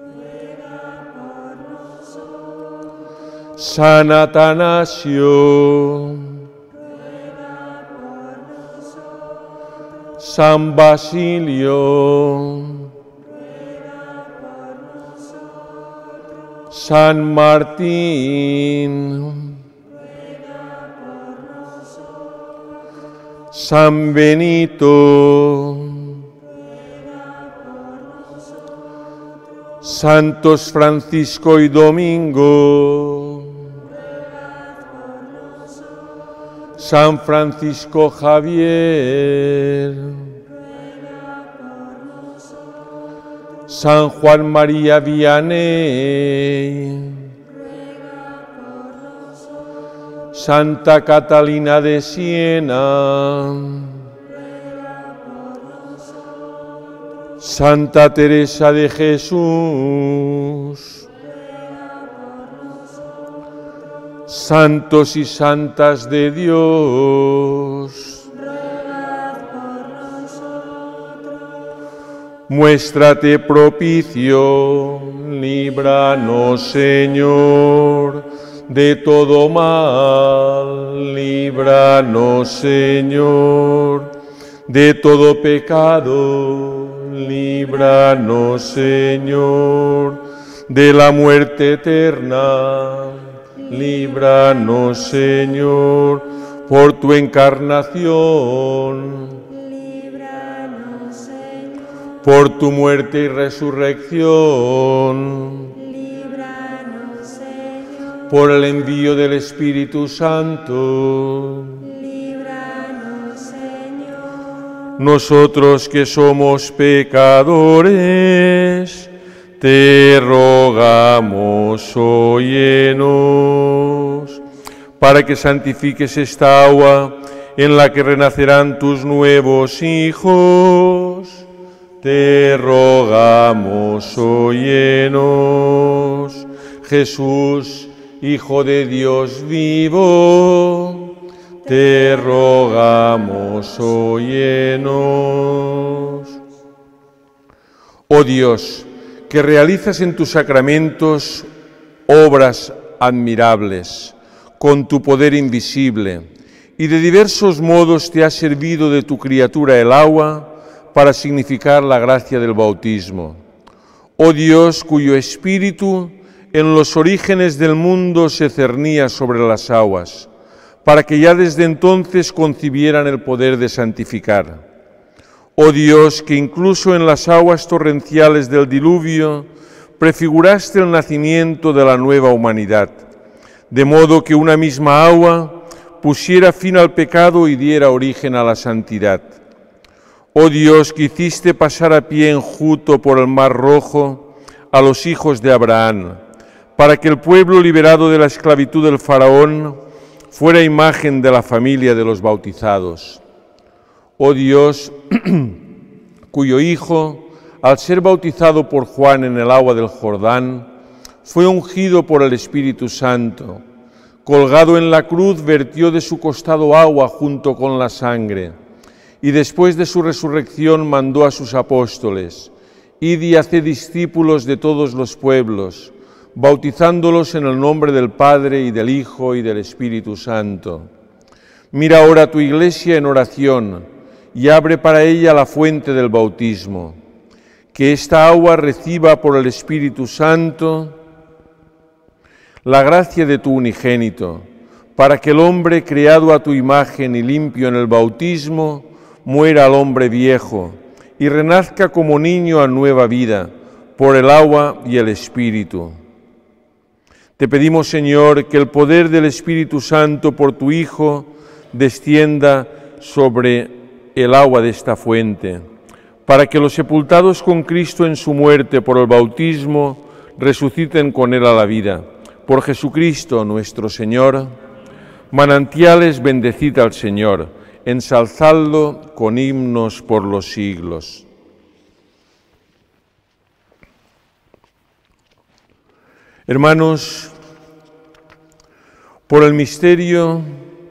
San Atanasio, San Basilio, San Martín, San Benito, Santos Francisco y Domingo, San Francisco Javier, San Juan María Vianney, Santa Catalina de Siena, Santa Teresa de Jesús, santos y santas de Dios, muéstrate propicio, líbranos, Señor, de todo mal, líbranos, Señor, de todo pecado, líbranos, Señor, de la muerte eterna, líbranos, Señor, por tu encarnación, líbranos, Señor, por tu muerte y resurrección, líbranos, Señor, por el envío del Espíritu Santo. líbranos, Señor, Nosotros que somos pecadores, te rogamos, óyenos, para que santifiques esta agua en la que renacerán tus nuevos hijos. Te rogamos, óyenos, Jesús, Hijo de Dios vivo, te rogamos, óyenos. Oh Dios, que realizas en tus sacramentos obras admirables, con tu poder invisible, y de diversos modos te has servido de tu criatura el agua para significar la gracia del bautismo. Oh Dios, cuyo Espíritu en los orígenes del mundo se cernía sobre las aguas, para que ya desde entonces concibieran el poder de santificar. Oh Dios, que incluso en las aguas torrenciales del diluvio prefiguraste el nacimiento de la nueva humanidad, de modo que una misma agua pusiera fin al pecado y diera origen a la santidad. Oh Dios, que hiciste pasar a pie enjuto por el Mar Rojo a los hijos de Abraham, para que el pueblo liberado de la esclavitud del faraón fuera imagen de la familia de los bautizados. Oh Dios, cuyo Hijo, al ser bautizado por Juan en el agua del Jordán, fue ungido por el Espíritu Santo. Colgado en la cruz, vertió de su costado agua junto con la sangre, y después de su resurrección mandó a sus apóstoles: id y haced discípulos de todos los pueblos, bautizándolos en el nombre del Padre y del Hijo y del Espíritu Santo. Mira ahora a tu Iglesia en oración y abre para ella la fuente del bautismo. Que esta agua reciba por el Espíritu Santo la gracia de tu unigénito, para que el hombre creado a tu imagen y limpio en el bautismo muera al hombre viejo y renazca como niño a nueva vida por el agua y el Espíritu. Te pedimos, Señor, que el poder del Espíritu Santo por tu Hijo descienda sobre el agua de esta fuente, para que los sepultados con Cristo en su muerte por el bautismo resuciten con Él a la vida. Por Jesucristo nuestro Señor. Manantiales, bendecid al Señor, ensalzadlo con himnos por los siglos. Hermanos, por el misterio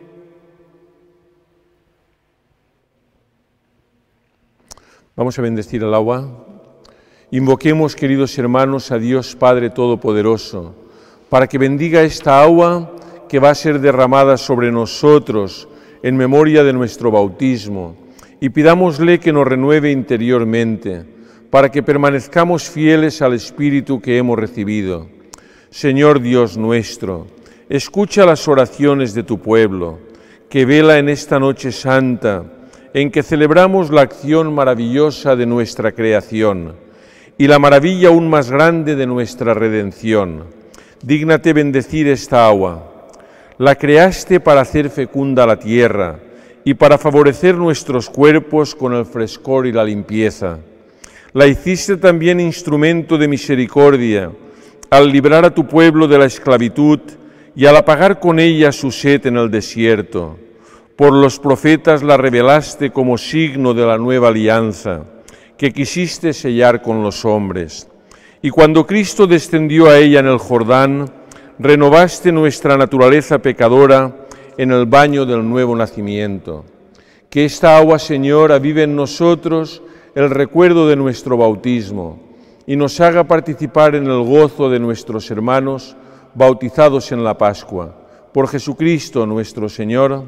vamos a bendecir el agua. Invoquemos, queridos hermanos, a Dios Padre Todopoderoso, para que bendiga esta agua que va a ser derramada sobre nosotros en memoria de nuestro bautismo, y pidámosle que nos renueve interiormente, para que permanezcamos fieles al Espíritu que hemos recibido. Señor Dios nuestro, escucha las oraciones de tu pueblo, que vela en esta noche santa, en que celebramos la acción maravillosa de nuestra creación y la maravilla aún más grande de nuestra redención. Dígnate bendecir esta agua. La creaste para hacer fecunda la tierra y para favorecer nuestros cuerpos con el frescor y la limpieza. La hiciste también instrumento de misericordia al librar a tu pueblo de la esclavitud y al apagar con ella su sed en el desierto. Por los profetas la revelaste como signo de la nueva alianza que quisiste sellar con los hombres. Y cuando Cristo descendió a ella en el Jordán, renovaste nuestra naturaleza pecadora en el baño del nuevo nacimiento. Que esta agua, Señor, avive en nosotros el recuerdo de nuestro bautismo y nos haga participar en el gozo de nuestros hermanos bautizados en la Pascua. Por Jesucristo nuestro Señor.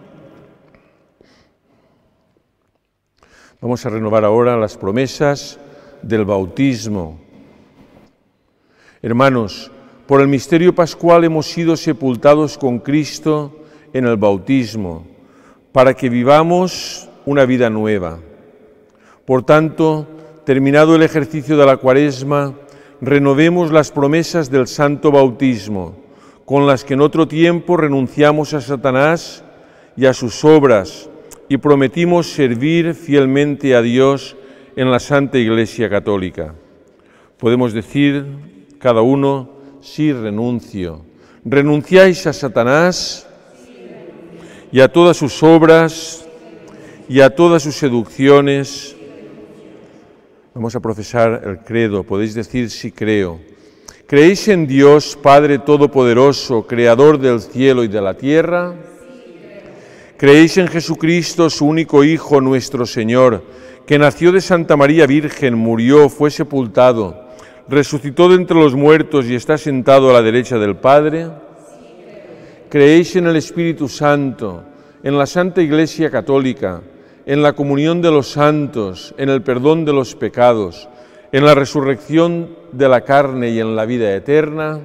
Vamos a renovar ahora las promesas del bautismo. Hermanos, por el misterio pascual hemos sido sepultados con Cristo en el bautismo, para que vivamos una vida nueva. Por tanto, terminado el ejercicio de la Cuaresma, renovemos las promesas del santo bautismo, con las que en otro tiempo renunciamos a Satanás y a sus obras, y prometimos servir fielmente a Dios en la Santa Iglesia Católica. Podemos decir cada uno: sí renuncio. ¿Renunciáis a Satanás y a todas sus obras y a todas sus seducciones? Vamos a profesar el credo. Podéis decir: sí creo. ¿Creéis en Dios, Padre Todopoderoso, Creador del cielo y de la tierra? ¿Creéis en Jesucristo, su único Hijo, nuestro Señor, que nació de Santa María Virgen, murió, fue sepultado, resucitó de entre los muertos y está sentado a la derecha del Padre? ¿Creéis en el Espíritu Santo, en la Santa Iglesia Católica, en la comunión de los santos, en el perdón de los pecados, en la resurrección de la carne y en la vida eterna.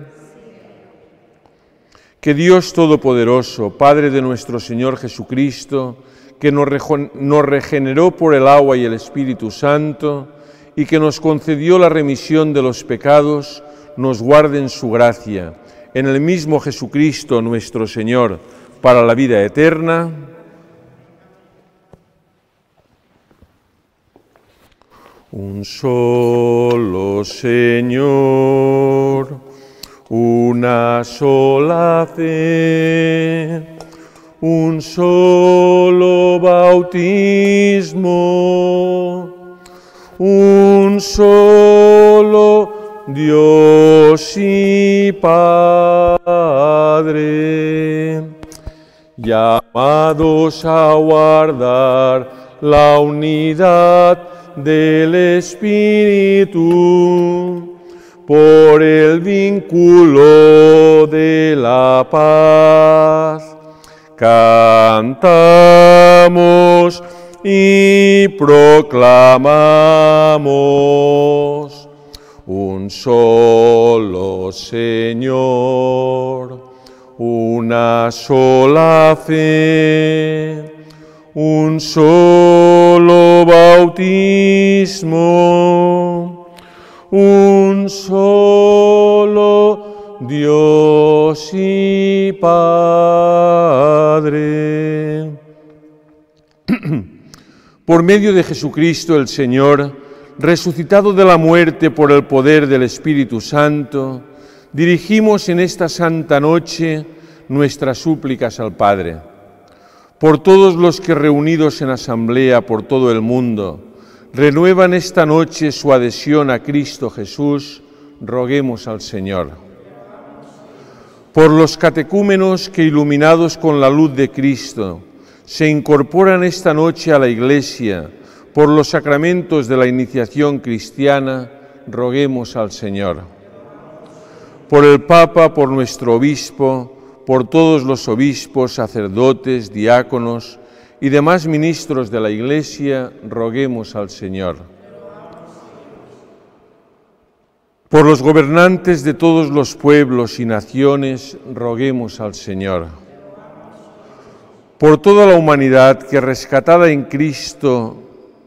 Que Dios Todopoderoso, Padre de nuestro Señor Jesucristo, que nos regeneró por el agua y el Espíritu Santo, y que nos concedió la remisión de los pecados, nos guarde en su gracia, en el mismo Jesucristo nuestro Señor, para la vida eterna. Un solo Señor, una sola fe, un solo bautismo, un solo Dios y Padre, llamados a guardar la unidad del Espíritu, por el vínculo de la paz, cantamos y proclamamos un solo Señor, una sola fe, un solo bautismo, un solo Dios y Padre. Por medio de Jesucristo el Señor, resucitado de la muerte por el poder del Espíritu Santo, dirigimos en esta santa noche nuestras súplicas al Padre. Por todos los que reunidos en asamblea por todo el mundo renuevan esta noche su adhesión a Cristo Jesús, roguemos al Señor. Por los catecúmenos que, iluminados con la luz de Cristo, se incorporan esta noche a la Iglesia por los sacramentos de la iniciación cristiana, roguemos al Señor. Por el Papa, por nuestro obispo, por todos los obispos, sacerdotes, diáconos y demás ministros de la Iglesia, roguemos al Señor. Por los gobernantes de todos los pueblos y naciones, roguemos al Señor. Por toda la humanidad que, rescatada en Cristo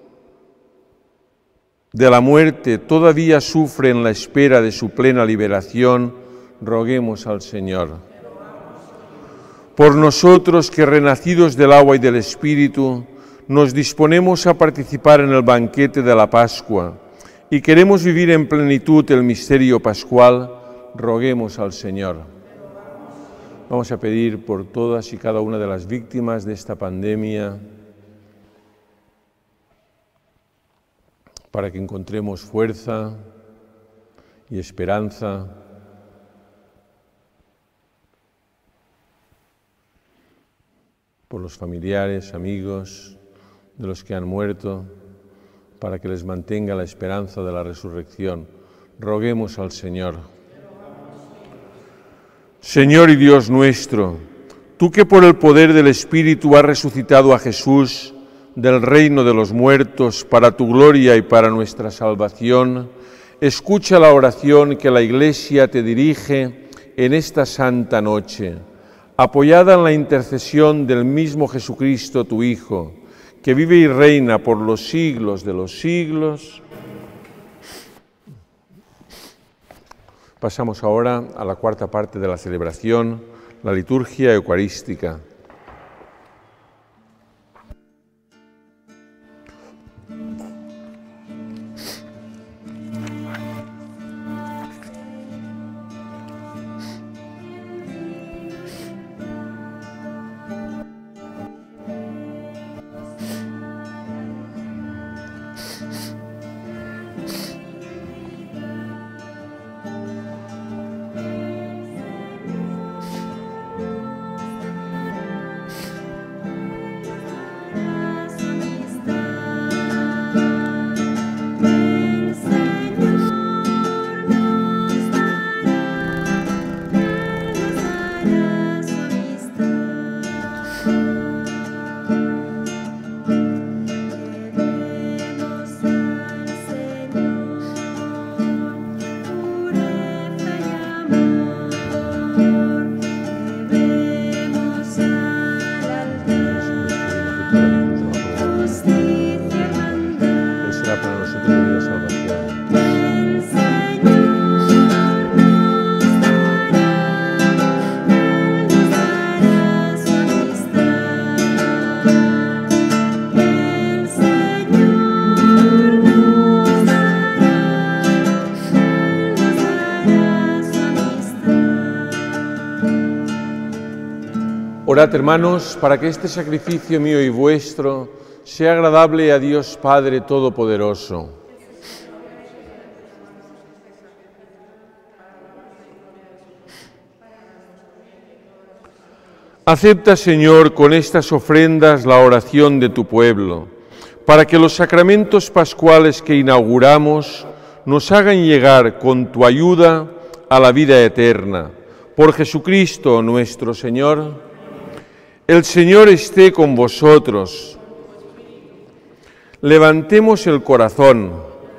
de la muerte, todavía sufre en la espera de su plena liberación, roguemos al Señor. Por nosotros que, renacidos del agua y del Espíritu, nos disponemos a participar en el banquete de la Pascua y queremos vivir en plenitud el misterio pascual, roguemos al Señor. Vamos a pedir por todas y cada una de las víctimas de esta pandemia, para que encontremos fuerza y esperanza, por los familiares, amigos de los que han muerto, para que les mantenga la esperanza de la resurrección. Roguemos al Señor. Señor y Dios nuestro, tú que por el poder del Espíritu has resucitado a Jesús del reino de los muertos para tu gloria y para nuestra salvación, escucha la oración que la Iglesia te dirige en esta santa noche, apoyada en la intercesión del mismo Jesucristo, tu Hijo, que vive y reina por los siglos de los siglos. Pasamos ahora a la cuarta parte de la celebración, la liturgia eucarística. Orad, hermanos, para que este sacrificio mío y vuestro sea agradable a Dios Padre Todopoderoso. Acepta, Señor, con estas ofrendas la oración de tu pueblo, para que los sacramentos pascuales que inauguramos nos hagan llegar con tu ayuda a la vida eterna. Por Jesucristo nuestro Señor. El Señor esté con vosotros. Levantemos el corazón.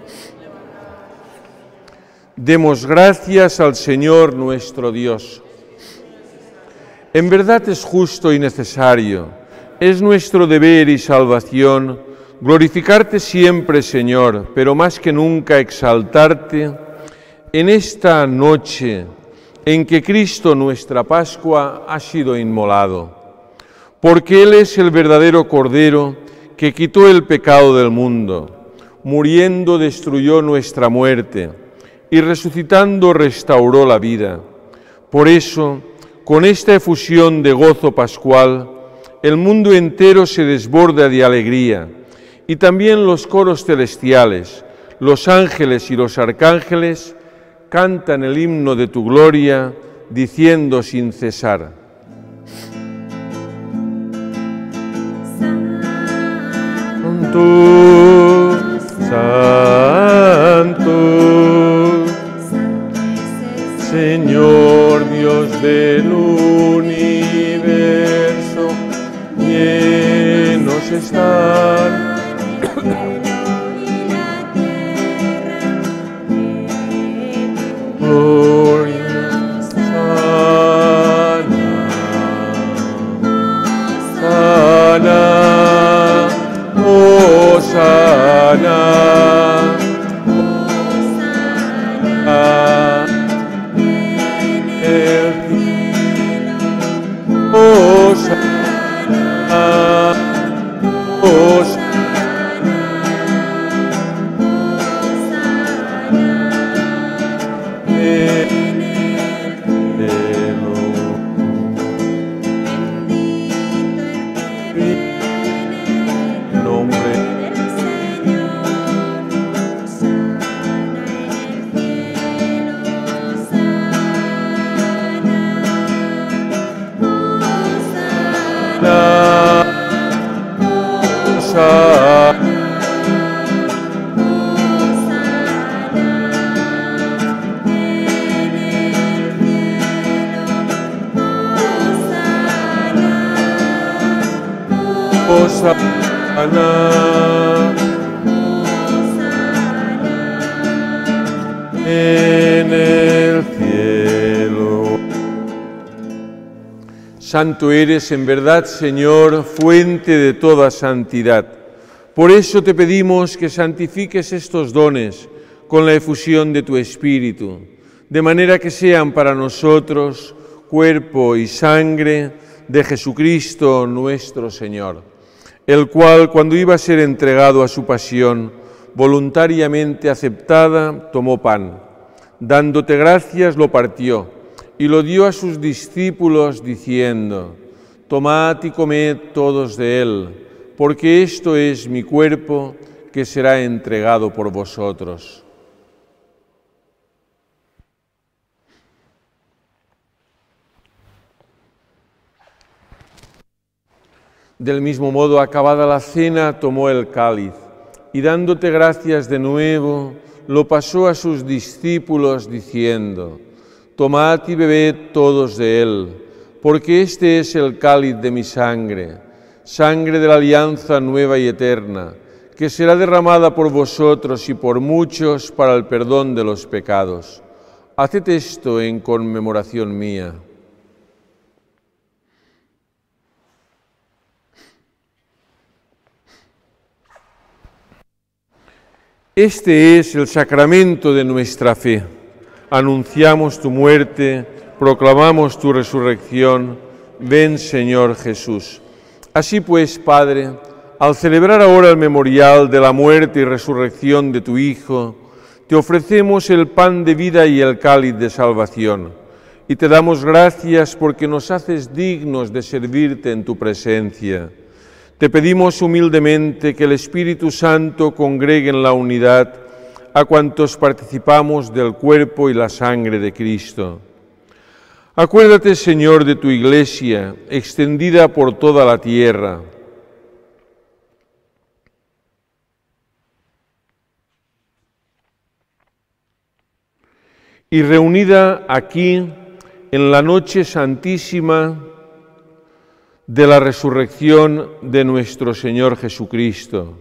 Demos gracias al Señor nuestro Dios. En verdad es justo y necesario, es nuestro deber y salvación glorificarte siempre, Señor, pero más que nunca exaltarte en esta noche en que Cristo, nuestra Pascua, ha sido inmolado. Porque Él es el verdadero Cordero que quitó el pecado del mundo, muriendo destruyó nuestra muerte y resucitando restauró la vida. Por eso, con esta efusión de gozo pascual, el mundo entero se desborda de alegría, y también los coros celestiales, los ángeles y los arcángeles cantan el himno de tu gloria, diciendo sin cesar: Santo, Santo, Señor Dios del universo, llenos están gloria, sana, sana, Hosana, en el cielo. Santo eres en verdad, Señor, fuente de toda santidad. Por eso te pedimos que santifiques estos dones con la efusión de tu Espíritu, de manera que sean para nosotros cuerpo y sangre de Jesucristo nuestro Señor, el cual, cuando iba a ser entregado a su pasión, voluntariamente aceptada, tomó pan. Dándote gracias, lo partió y lo dio a sus discípulos, diciendo: Tomad y comed todos de él, porque esto es mi cuerpo, que será entregado por vosotros. Del mismo modo, acabada la cena, tomó el cáliz, y dándote gracias de nuevo, lo pasó a sus discípulos, diciendo: Tomad y bebed todos de él, porque este es el cáliz de mi sangre, sangre de la alianza nueva y eterna, que será derramada por vosotros y por muchos para el perdón de los pecados. Haced esto en conmemoración mía. Este es el sacramento de nuestra fe. Anunciamos tu muerte, proclamamos tu resurrección. Ven, Señor Jesús. Así pues, Padre, al celebrar ahora el memorial de la muerte y resurrección de tu Hijo, te ofrecemos el pan de vida y el cáliz de salvación, y te damos gracias porque nos haces dignos de servirte en tu presencia. Te pedimos humildemente que el Espíritu Santo congregue en la unidad a cuantos participamos del cuerpo y la sangre de Cristo. Acuérdate, Señor, de tu Iglesia, extendida por toda la tierra. Y reunida aquí en la noche santísima de la resurrección de nuestro Señor Jesucristo.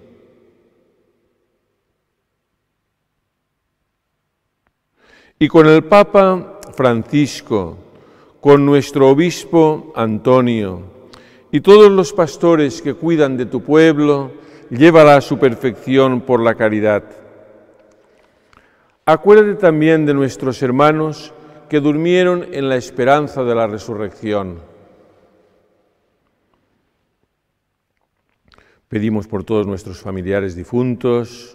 Y con el Papa Francisco, con nuestro obispo Antonio y todos los pastores que cuidan de tu pueblo, llévala a su perfección por la caridad. Acuérdate también de nuestros hermanos que durmieron en la esperanza de la resurrección. Pedimos por todos nuestros familiares difuntos,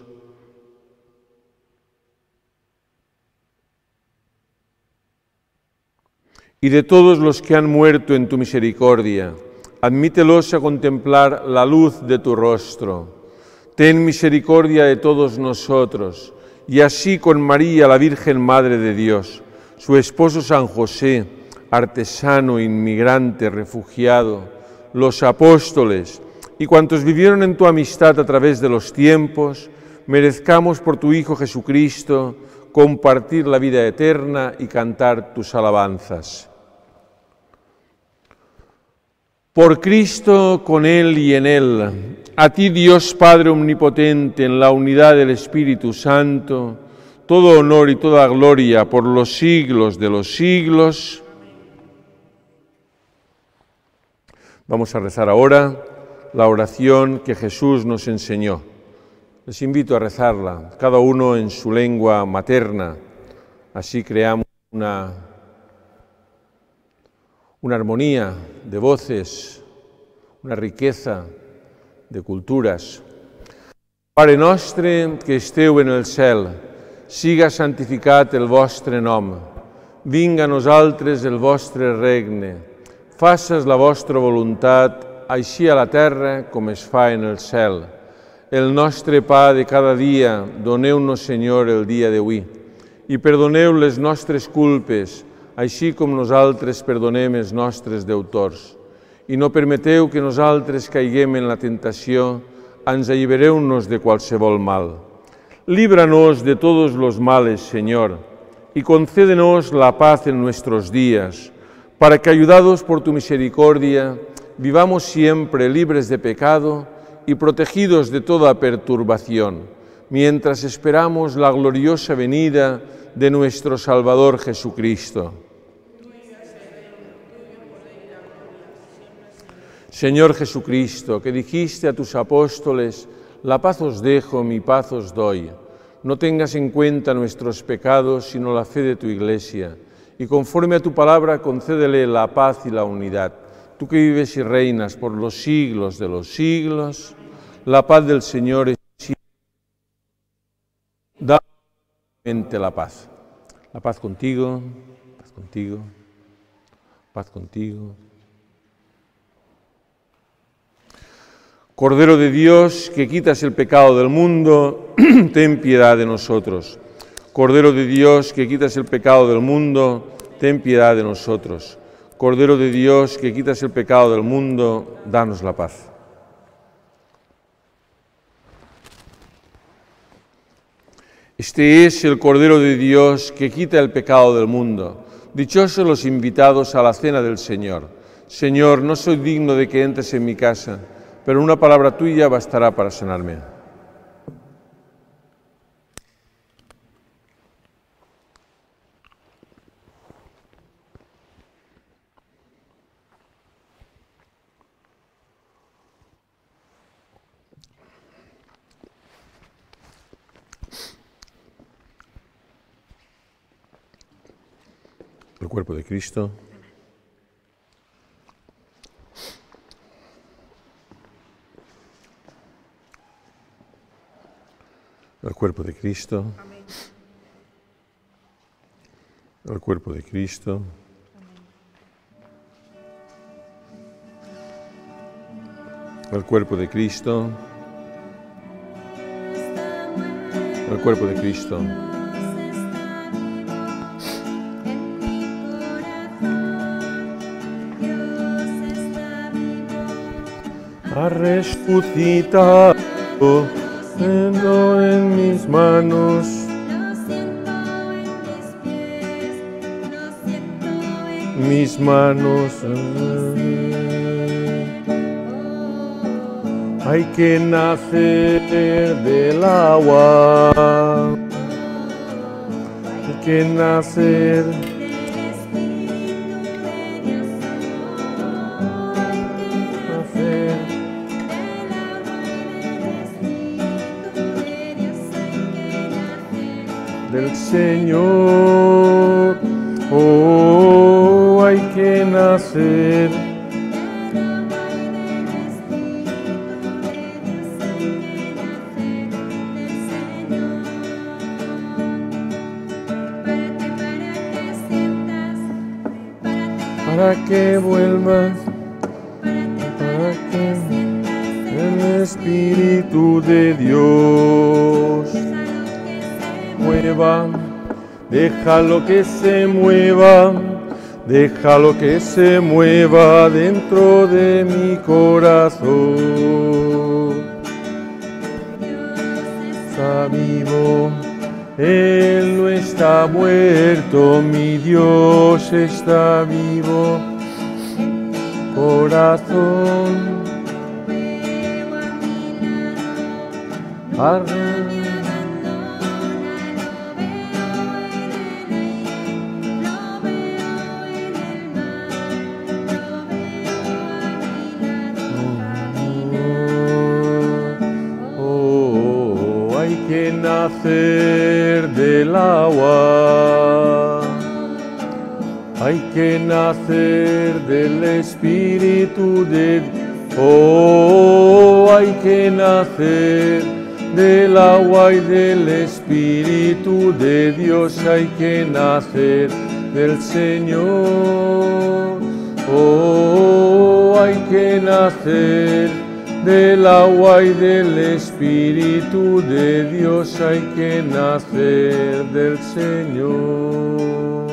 y de todos los que han muerto en tu misericordia, admítelos a contemplar la luz de tu rostro. Ten misericordia de todos nosotros, y así con María, la Virgen Madre de Dios, su esposo San José, artesano, inmigrante, refugiado, los apóstoles y cuantos vivieron en tu amistad a través de los tiempos, merezcamos por tu Hijo Jesucristo compartir la vida eterna y cantar tus alabanzas. Por Cristo, con Él y en Él, a ti Dios Padre Omnipotente, en la unidad del Espíritu Santo, todo honor y toda gloria por los siglos de los siglos. Vamos a rezar ahora la oración que Jesús nos enseñó. Les invito a rezarla, cada uno en su lengua materna, así creamos una armonía de voces, una riqueza de culturas. Pare nostre que esteu en el cel, siga santificat el vostre nom, vinga a nosaltres el vostre regne, faces la vostra voluntat, així a la terra com es fa en el cel. El nostre pa de cada dia, doneu-nos, Senyor, el dia d'avui, i perdoneu les nostres culpes, així com nosaltres perdonem els nostres deutors. I no permeteu que nosaltres caiguem en la tentació, ens allibereu-nos de qualsevol mal. Líbranos de todos los males, Señor, y concédenos la paz en nuestros días, para que, ayudados por tu misericordia, vivamos siempre libres de pecado y protegidos de toda perturbación, mientras esperamos la gloriosa venida de nuestro Salvador Jesucristo. Señor Jesucristo, que dijiste a tus apóstoles, la paz os dejo, mi paz os doy. No tengas en cuenta nuestros pecados, sino la fe de tu Iglesia, y conforme a tu palabra concédele la paz y la unidad. Tú que vives y reinas por los siglos de los siglos, la paz del Señor es siempre. Da la paz. La paz contigo, paz contigo, paz contigo. Cordero de Dios, que quitas el pecado del mundo, ten piedad de nosotros. Cordero de Dios, que quitas el pecado del mundo, ten piedad de nosotros. Cordero de Dios, que quitas el pecado del mundo, danos la paz. Este es el Cordero de Dios que quita el pecado del mundo. Dichosos los invitados a la cena del Señor. Señor, no soy digno de que entres en mi casa, pero una palabra tuya bastará para sanarme. El cuerpo de Cristo. El cuerpo de Cristo. El cuerpo de Cristo. El cuerpo de Cristo. El cuerpo de Cristo. Ha resucitado, siendo en mis manos. Mis manos. Hay que nacer del agua. Hay que nacer. Del Señor, oh, hay que nacer. Para que vuelvas, para que el Espíritu de Dios mueva, déjalo que se mueva, déjalo que se mueva dentro de mi corazón. Está vivo, Él no está muerto, mi Dios está vivo, corazón. Hay que nacer del agua, hay que nacer del Espíritu de Dios, oh, hay que nacer del agua y del Espíritu de Dios, hay que nacer del Señor, oh, hay que nacer del agua y del Espíritu de Dios, hay que nacer del Señor.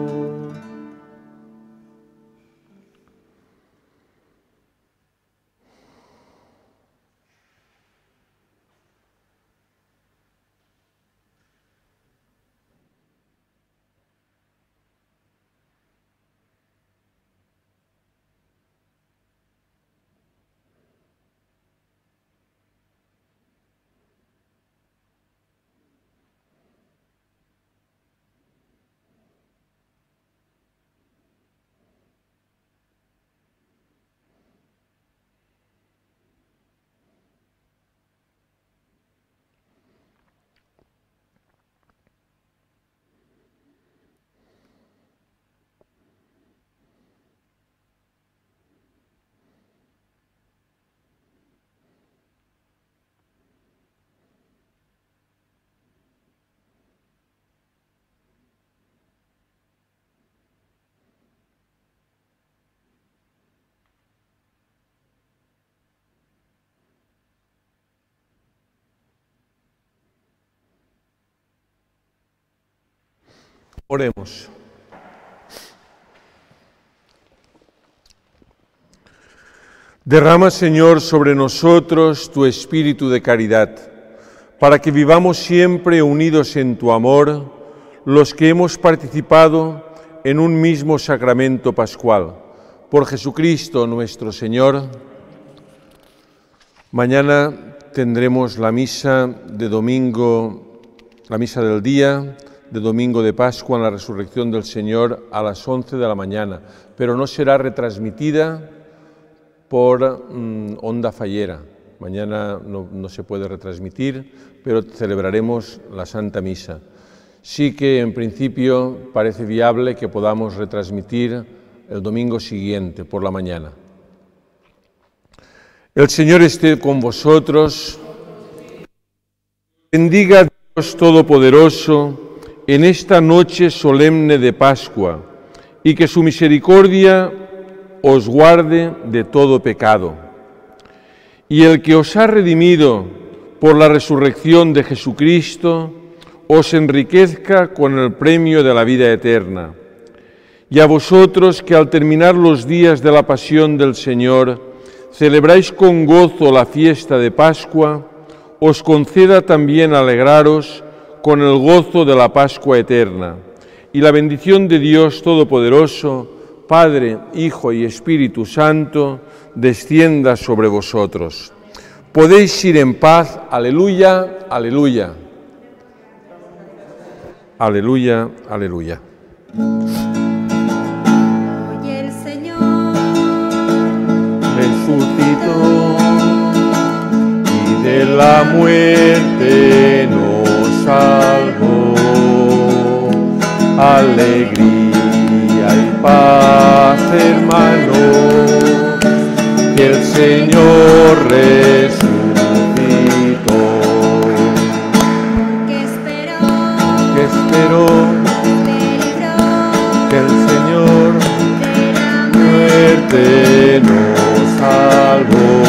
Oremos. Derrama, Señor, sobre nosotros tu espíritu de caridad, para que vivamos siempre unidos en tu amor, los que hemos participado en un mismo sacramento pascual. Por Jesucristo nuestro Señor. Mañana tendremos la misa de domingo, la misa del día, de domingo de Pascua en la resurrección del Señor a las 11 de la mañana, pero no será retransmitida por Onda Fallera. Mañana no se puede retransmitir, pero celebraremos la Santa Misa. Sí que en principio parece viable que podamos retransmitir el domingo siguiente por la mañana. El Señor esté con vosotros. Bendiga a Dios Todopoderoso en esta noche solemne de Pascua, y que su misericordia os guarde de todo pecado, Y el que os ha redimido por la resurrección de Jesucristo, os enriquezca con el premio de la vida eterna. Y a vosotros que al terminar los días de la pasión del Señor, celebráis con gozo la fiesta de Pascua, os conceda también alegraros con el gozo de la Pascua eterna. Y la bendición de Dios Todopoderoso, Padre, Hijo y Espíritu Santo, descienda sobre vosotros. Podéis ir en paz. Aleluya, aleluya. Aleluya, aleluya. Hoy el Señor resucitó y de la muerte nos salvó. Alegría y paz, hermanos, que el Señor resucitó. que esperó, que el Señor de la muerte nos salvó.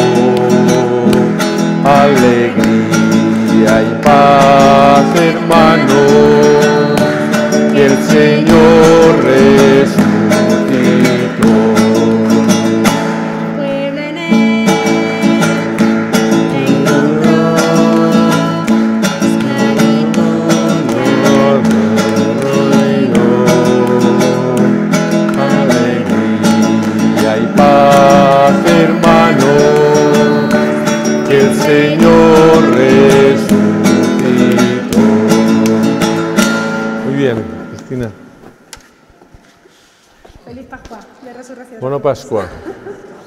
Alegría y paz, hermanos, que el Señor resucitó. pueblo en él encontró Alegría y paz, hermanos, que el Señor resucitó. Muy bien, Cristina. Feliz Pascua de Resurrección. Buena Pascua.